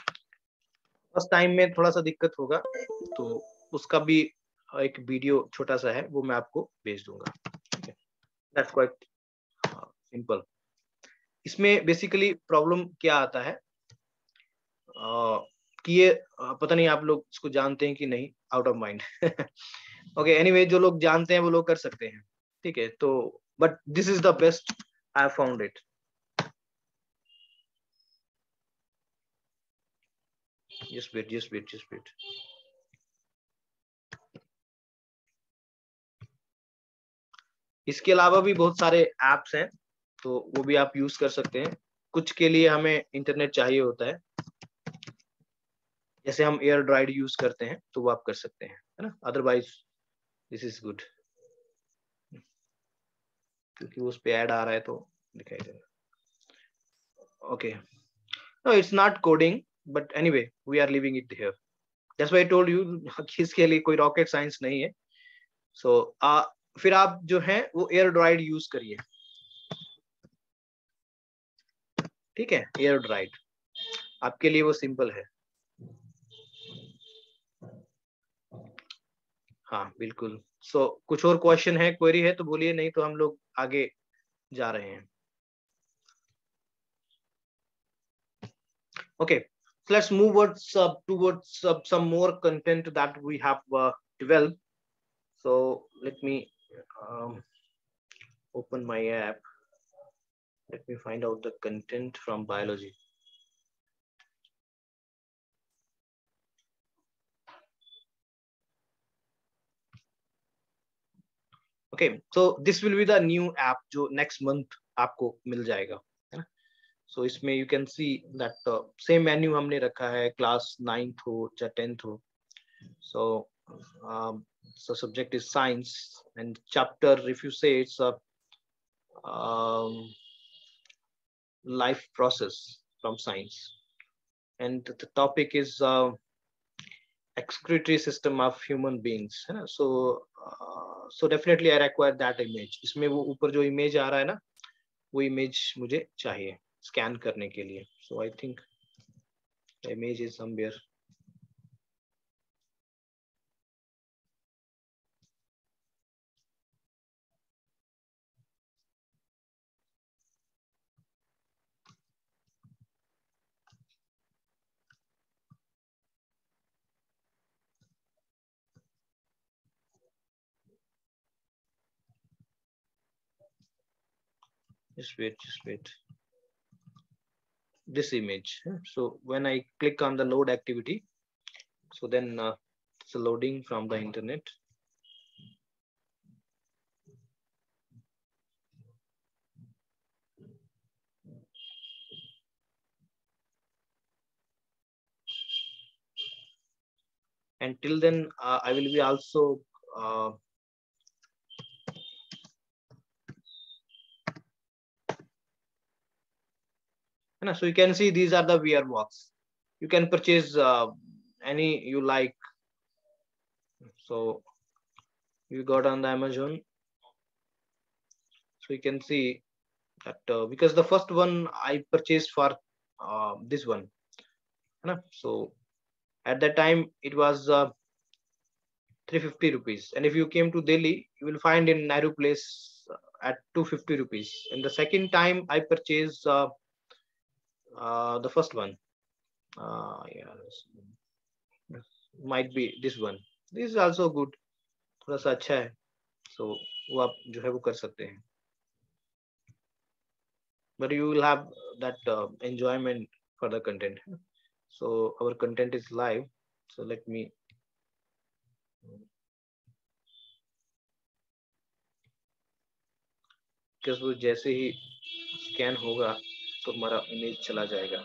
फर्स्ट टाइम में थोड़ा सा दिक्कत होगा, तो उसका भी एक वीडियो छोटा सा है, वो मैं आपको भेज दूंगा. ठीक है. That's quite simple. इसमें बेसिकली प्रॉब्लम क्या आता है uh, कि ये uh, पता नहीं आप लोग इसको जानते हैं कि नहीं, out of mind. Okay. Anyway, जो लोग जानते हैं वो लोग कर सकते हैं. ठीक है. तो but this is the best I found it. Just wait just wait just wait. इसके अलावा भी बहुत सारे एप्स हैं, तो वो भी आप यूज कर सकते हैं. कुछ के लिए हमें इंटरनेट चाहिए होता है, जैसे हम एयर ड्राइड यूज करते हैं तो वो आप कर सकते हैं, है ना. अदरवाइज दिस इज गुड, क्योंकि उस पे ऐड आ रहा है तो दिखाई दे रहा है. Okay. No, it's not coding, but anyway we are leaving it here. That's why I told you कि इसके लिए कोई रॉकेट साइंस नहीं है. सो so, uh, फिर आप जो है वो एयर ड्राइड यूज करिए. ठीक है. एयर ड्राइड आपके लिए वो सिंपल है। हाँ बिल्कुल। सो so, कुछ और क्वेश्चन है, क्वेरी है तो बोलिए, नहीं तो हम लोग आगे जा रहे हैं। Okay, so let's move towards uh, towards uh, some more content that we have uh, developed. So let me um, open my app. Let me find out the content from biology. Okay, so this will be the new app जो next month आपको मिल जाएगा, है ना? So इसमें you can see that uh, same menu हमने रखा है, class ninth हो या tenth हो. So um, so subject is science, and chapter, if you say it's a um, life process from science, and the topic is uh, excretory system of human beings, है ना? So uh, so definitely I require that image. इसमें वो ऊपर जो image आ रहा है ना, वो image मुझे चाहिए scan करने के लिए. So I think the image is somewhere. Just wait, just wait. This image. So when I click on the load activity, so then uh, it's loading from the internet. Until then, uh, I will be also uh, so you can see these are the V R box. You can purchase uh, any you like. So you got on the Amazon. So you can see that uh, because the first one I purchased for uh, this one. So at that time it was uh, three hundred fifty rupees, and if you came to Delhi, you will find in Nehru Place at two hundred fifty rupees. And the second time I purchased uh, uh, the first one. Uh, yeah, might be this one. This is also good. थोड़ा सा अच्छा है. So वो आप जो है वो कर सकते हैं. But you will have that uh, enjoyment for the content. So our content is live. So let me. Because वो जैसे ही स्कैन होगा तो हमारा इमेज चला जाएगा.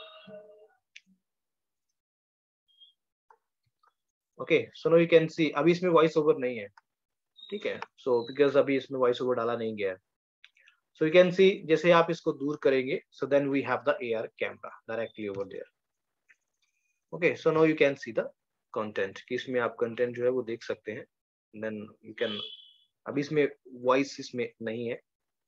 Okay, so now you can see अभी इसमें वॉइस ओवर नहीं है, ठीक है? So because अभी इसमें वॉइस ओवर डाला नहीं गया है. So you can see जैसे आप इसको दूर करेंगे, so then we have the A R camera directly over there. Okay, so now you can see the content. कि इसमें आप content जो है वो देख सकते हैं. Then you can अभी इसमें voice इसमें नहीं है.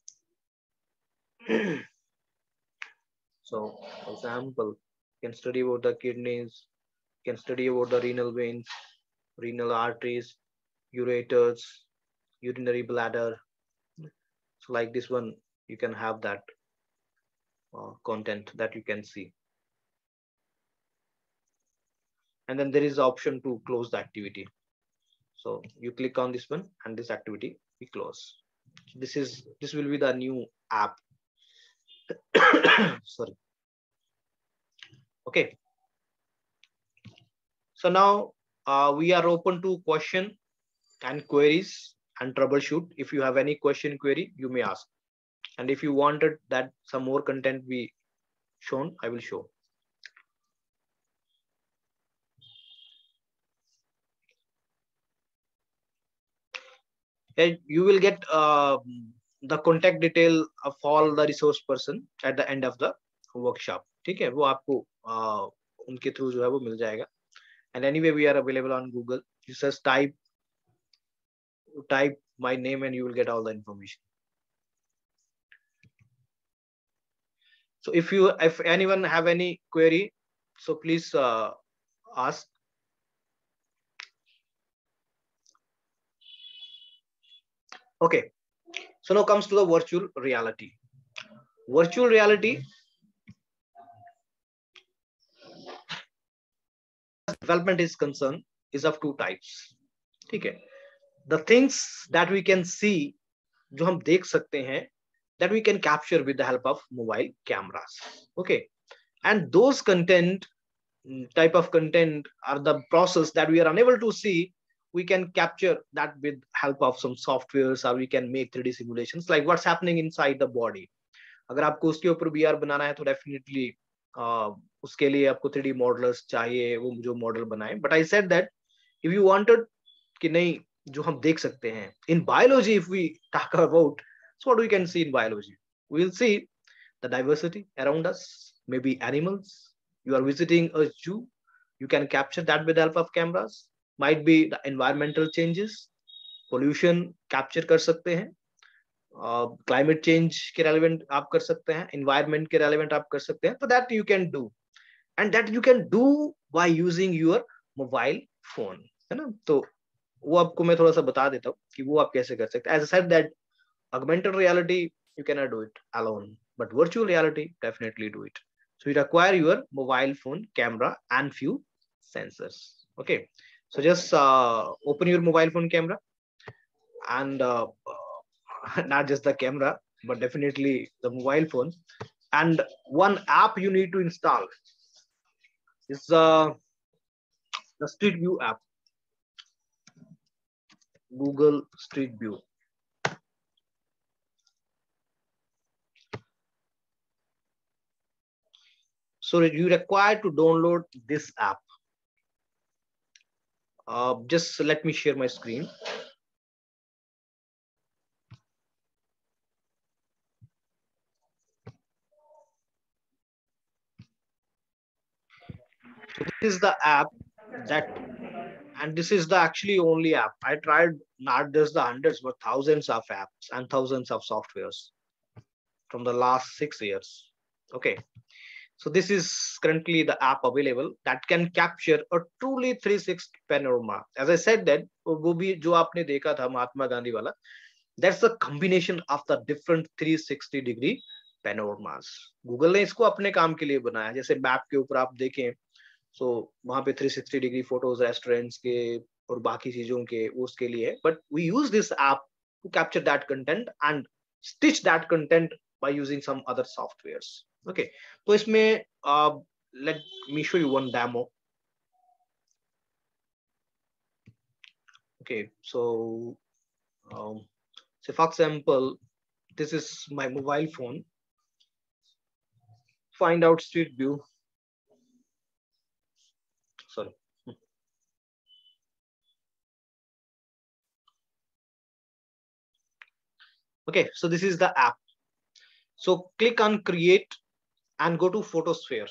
So for example, you can study about the kidneys, you can study about the renal veins, renal arteries, ureters, urinary bladder. So like this one, you can have that uh, content that you can see. And then there is the option to close the activity. So you click on this one and this activity we close. This is this will be the new app. Sorry. Okay. So now uh, we are open to question and queries and troubleshoot. If you have any question query, you may ask. And if you wanted that some more content be shown, I will show. And you will get uh, the contact detail of all the resource person at the end of the workshop. ठीक है, वो आपको uh, उनके through जो है वो मिल जाएगा. And anyway, we are available on Google. You just type type my name and you will get all the information. So if you, if anyone have any query, so please uh, ask. Okay, so now comes to the virtual reality. Virtual reality development is concerned is of two types. ठीक है, the things that we can see, जो हम देख सकते हैं, that we can capture with the help of mobile cameras. Okay, and those content, type of content, are the process that we are unable to see, we can capture that with help of some softwares, or we can make three D simulations like what's happening inside the body. अगर आपको उसके ऊपर V R बनाना है तो definitely uh, उसके लिए आपको three D modellers चाहिए, वो जो मॉडल बनाए. But I said that if you wanted कि नहीं, जो हम देख सकते हैं in biology, if we talk about, so what we can see in biology, we will see the diversity around us, maybe animals. You are visiting a zoo, you can capture that with the help of cameras. Might be the environmental changes, pollution capture कर सकते हैं, climate change के relevant आप कर सकते हैं, environment के relevant आप कर सकते हैं. तो that you can do, and that you can do by using your mobile phone, है ना. तो वो आपको मैं थोड़ा सा बता देता हूँ कि वो आप कैसे कर सकते हैं. As I said that augmented reality you cannot do it alone, but virtual reality definitely do it. So you require your mobile phone camera and few sensors. Okay, so just uh, open your mobile phone camera, and uh, not just the camera, but definitely the mobile phone. And one app you need to install is uh, the Street View app, Google Street View. So you require to download this app. Uh, just let me share my screen. So this is the app that, and this is the actually only app. I tried not just the hundreds, but thousands of apps and thousands of softwares from the last six years. Okay. So this is currently the app available that can capture a truly three sixty panorama. As I said that, वो भी जो आपने देखा था महात्मा गांधी वाला, that's the combination of the different three sixty degree panoramas. Google ने इसको अपने काम के लिए बनाया. जैसे मैप के ऊपर आप देखें, so वहां पे three sixty degree photos restaurants के और बाकी चीजों के, उसके लिए. But we use this app to capture that content and stitch that content by using some other softwares. Okay, तो इसमें uh, let me show you one demo. Okay, so um, so for example, this is my mobile phone. Find out Street View. Sorry. Okay, so this is the app. So click on create and go to Photosphere.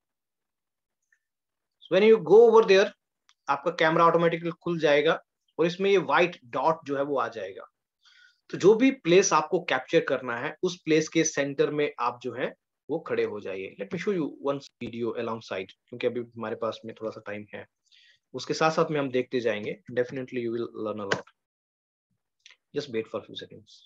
So when you go over there, आपका camera automatically खुल जाएगा और इसमें ये white dot जो है वो आ जाएगा. तो जो भी प्लेस आपको कैप्चर करना है, उस प्लेस के सेंटर में आप जो है वो खड़े हो जाइए. Let me show you one video alongside, क्योंकि अभी हमारे पास में थोड़ा सा टाइम है, उसके साथ साथ में हम देखते जाएंगे. Definitely you will learn a lot. Just wait for few seconds.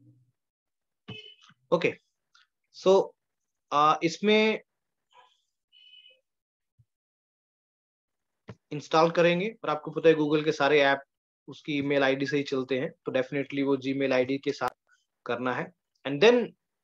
Okay, so इसमें इंस्टॉल करेंगे और आपको पता है गूगल के सारे ऐप उसकी ईमेल आईडी से ही चलते हैं, तो डेफिनेटली वो जीमेल आईडी के साथ करना है। एंड देन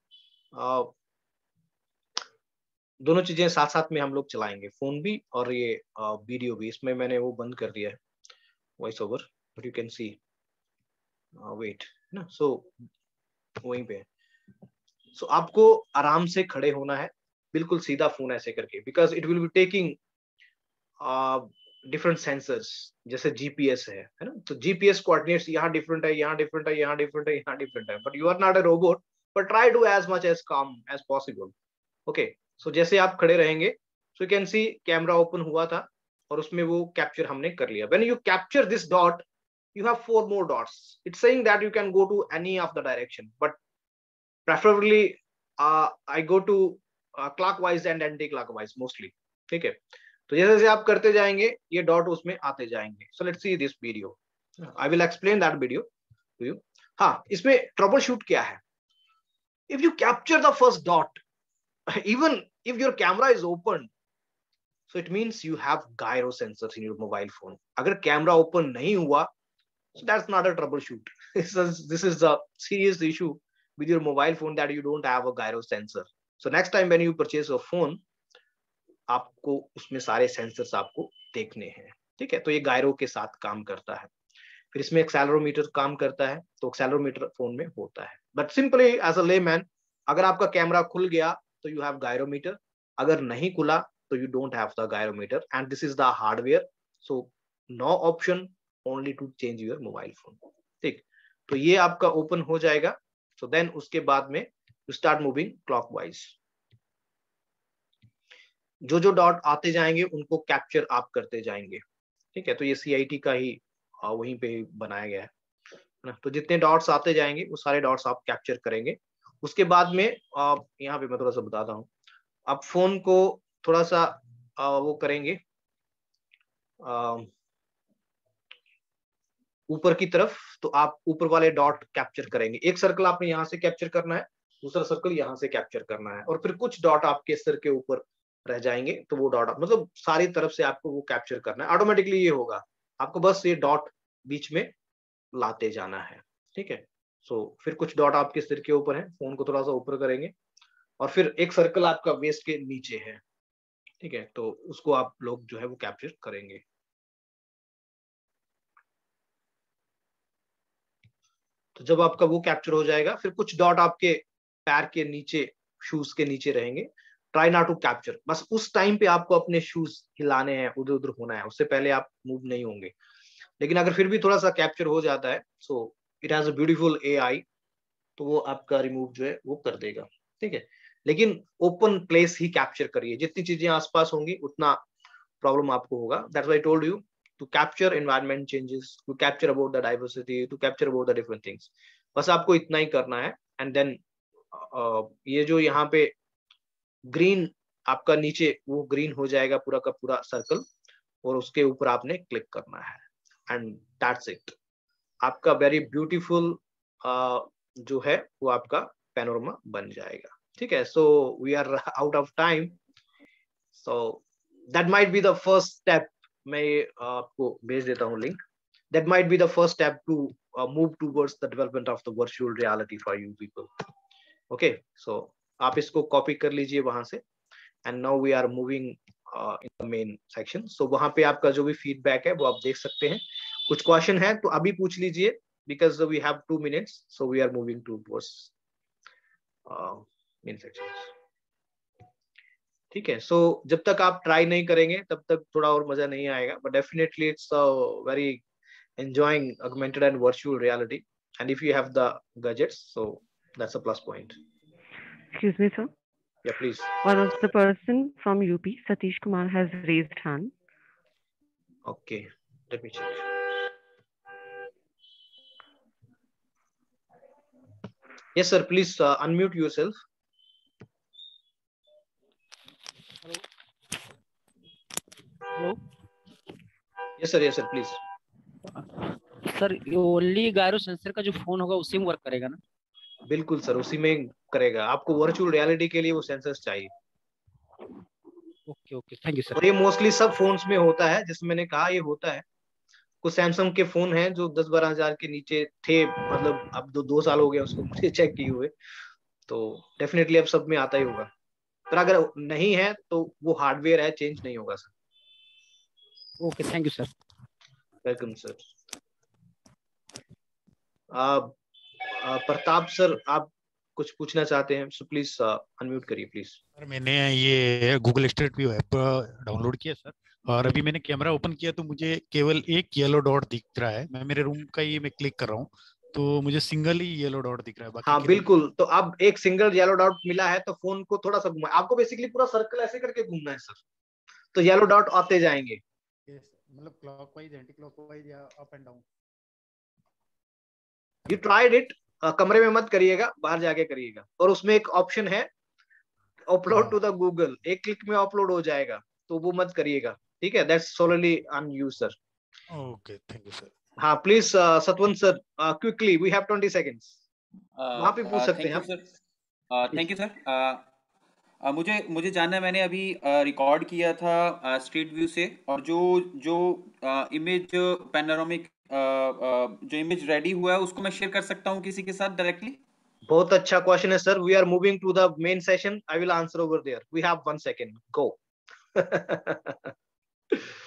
दोनों चीजें साथ साथ में हम लोग चलाएंगे, फोन भी और ये वीडियो भी। इसमें मैंने वो बंद कर दिया है voice over, but you can see wait ना, सो वहीं पे। सो so, आपको आराम से खड़े होना है, बिल्कुल सीधा फोन ऐसे करके, because it will be taking different sensors, जैसे जीपीएस है है ना, तो जीपीएस कोऑर्डिनेट्स यहाँ डिफरेंट है, यहाँ डिफरेंट है, यहाँ डिफरेंट है, यहाँ डिफरेंट है, but you are not a robot, but try to as much as calm as possible. Okay, so जैसे आप खड़े रहेंगे, so you can see camera open हुआ था और उसमें वो कैप्चर हमने कर लिया। When you capture this dot, you have four more dots. It's saying that you can go to any of the direction, but preferably uh, I go to uh, clockwise and anti-clockwise mostly. ठीक है, तो जैसे जैसे आप करते जाएंगे ये dot उसमें आते जाएंगे। So let's see this video. I will explain that video to you. हाँ, इसमें ट्रबल शूट क्या है? If you capture the first dot, even if your camera is open, so it means you have gyro sensors in your mobile phone. अगर camera open नहीं हुआ, so that's not a troubleshoot. This is this is a serious issue with your mobile phone that you don't have a gyro sensor. So next time when you purchase a phone, आपको उसमें सारे sensors आपको देखने हैं, ठीक है। तो ये गायरो के साथ काम करता है। फिर इसमें एक्सेलेरोमीटर काम करता है, तो एक्सेलेरोमीटर फोन में होता है। But simply as a layman, अगर आपका कैमरा खुल गया तो यू हैव गायरोमीटर, अगर नहीं खुला तो you don't have the gyrometer, and this is the hardware. So no option, only to change your mobile phone, ठीक। तो ये आपका ओपन हो जाएगा। सो so देन उसके बाद में यू स्टार्ट मूविंग क्लॉकवाइज। जो जो डॉट आते जाएंगे उनको कैप्चर आप करते जाएंगे, ठीक है। तो ये सीआईटी का ही वहीं पे ही बनाया गया है ना। तो जितने डॉट्स आते जाएंगे वो सारे डॉट्स आप कैप्चर करेंगे। उसके बाद में आप यहाँ पे मैं थोड़ा सा बताता हूँ, आप फोन को थोड़ा सा वो करेंगे ऊपर की तरफ, तो आप ऊपर वाले डॉट कैप्चर करेंगे। एक सर्कल आपने यहाँ से कैप्चर करना है, दूसरा सर्कल यहाँ से कैप्चर करना है, और फिर कुछ डॉट आपके सिर के ऊपर रह जाएंगे, तो वो डॉट मतलब सारी तरफ से आपको वो कैप्चर करना है। ऑटोमेटिकली ये होगा, आपको बस ये डॉट बीच में लाते जाना है, ठीक है। सो फिर कुछ डॉट आपके सिर के ऊपर है, फोन को थोड़ा सा ऊपर करेंगे, और फिर एक सर्कल आपका वेस्ट के नीचे है, ठीक है। तो उसको आप लोग जो है वो कैप्चर करेंगे। तो जब आपका वो कैप्चर हो जाएगा, फिर कुछ डॉट आपके पैर के नीचे, शूज के नीचे रहेंगे। ट्राई नॉट टू कैप्चर, बस उस टाइम पे आपको अपने शूज हिलाने हैं, उधर उधर होना है, उससे पहले आप मूव नहीं होंगे। लेकिन अगर फिर भी थोड़ा सा कैप्चर हो जाता है, so it has a beautiful AI, तो वो आपका रिमूव जो है वो कर देगा, ठीक है। लेकिन ओपन प्लेस ही कैप्चर करिए, जितनी चीजें आसपास होंगी उतना प्रॉब्लम आपको होगा। That's why I told you to capture environment changes, to capture about the diversity, to capture about the different things. बस आपको इतना ही करना है। एंड देन uh, ये जो यहाँ पे ग्रीन आपका नीचे, वो ग्रीन हो जाएगा पूरा का पूरा सर्कल, और उसके ऊपर आपने क्लिक करना है, एंड दैट्स इट। आपका वेरी ब्यूटीफुल uh, जो है वो आपका पैनोरमा बन जाएगा, ठीक है। So we are out of time, so that might be the first step. मैं आपको भेज देता हूँ link. That might be the first step to uh, move towards the development of the virtual reality for you people. Okay, so आप इसको copy कर लीजिए वहां से, and now we are moving uh, in the main section. So वहां पे आपका जो भी फीडबैक है वो आप देख सकते हैं। कुछ क्वेश्चन है तो अभी पूछ लीजिए, because we have two minutes, so we are moving towards uh, main sections. ठीक है। सो so, जब तक आप ट्राई नहीं करेंगे तब तक थोड़ा और मजा नहीं आएगा, but definitely it's very enjoying augmented and virtual reality, and if you have the gadgets, so that's a plus point. Excuse me, sir. Yeah, please. One of the person from U P, Satish Kumar, has raised hand. Okay, let me check. Yes, sir. Please uh, unmute yourself. Hello. Yes sir, yes sir, please. Sir ये only gyro sensor का जो phone होगा उसी में work करेगा ना? बिल्कुल sir, उसी में करेगा। आपको वर्चुअल रियलिटी के लिए वो सेंसर्स चाहिए। ओके ओके, थैंक यू और सर। ये मोस्टली सब फोन्स में होता है, जैसे मैंने कहा ये होता है। कुछ सैमसंग के फोन हैं जो दस बारह हजार के नीचे थे, मतलब अब दो दो साल हो गए उसको मुझे चेक किए हुए, तो डेफिनेटली अब सब में आता ही होगा। पर अगर नहीं है तो वो हार्डवेयर है, चेंज नहीं होगा sir. Okay, thank you sir. Welcome sir. आप प्रताप सर, आप कुछ पूछना चाहते हैं, सो प्लीज अनम्यूट करिए प्लीज। सर मैंने ये Google street view app download किया सर, और अभी मैंने कैमरा ओपन किया तो मुझे केवल एक येलो डॉट दिख रहा है। मैं मेरे रूम का ही मैं क्लिक कर रहा हूँ तो मुझे सिंगल ही येलो डॉट दिख रहा है, बाकी हाँ केवल। बिल्कुल, तो अब एक सिंगल येलो डॉट मिला है तो फोन को थोड़ा सा घुमा, आपको बेसिकली पूरा सर्कल ऐसे करके घूमना है सर, तो येलो डॉट आते जाएंगे। मतलब क्लॉकवाइज, एंटी क्लॉकवाइज या up and down? You tried it, कमरे में मत करिएगा, बाहर जाके करिएगा। और उसमें एक ऑप्शन है अपलोड टू द गूगल, एक क्लिक में अपलोड हो जाएगा, तो वो मत करिएगा, ठीक है? That's solely on you sir. Okay, thank you sir. हाँ please Satwant sir, quickly, we have twenty seconds, वहां पे पूछ सकते थैंक हैं यू आप। Sir, thank you sir. मुझे मुझे जानना है, मैंने अभी रिकॉर्ड किया था स्ट्रीट व्यू से, और जो जो इमेज पैनोरामिक जो इमेज रेडी हुआ है उसको मैं शेयर कर सकता हूँ किसी के साथ डायरेक्टली? बहुत अच्छा क्वेश्चन है sir. We are moving to the main session, I will answer over there, we have one second, go.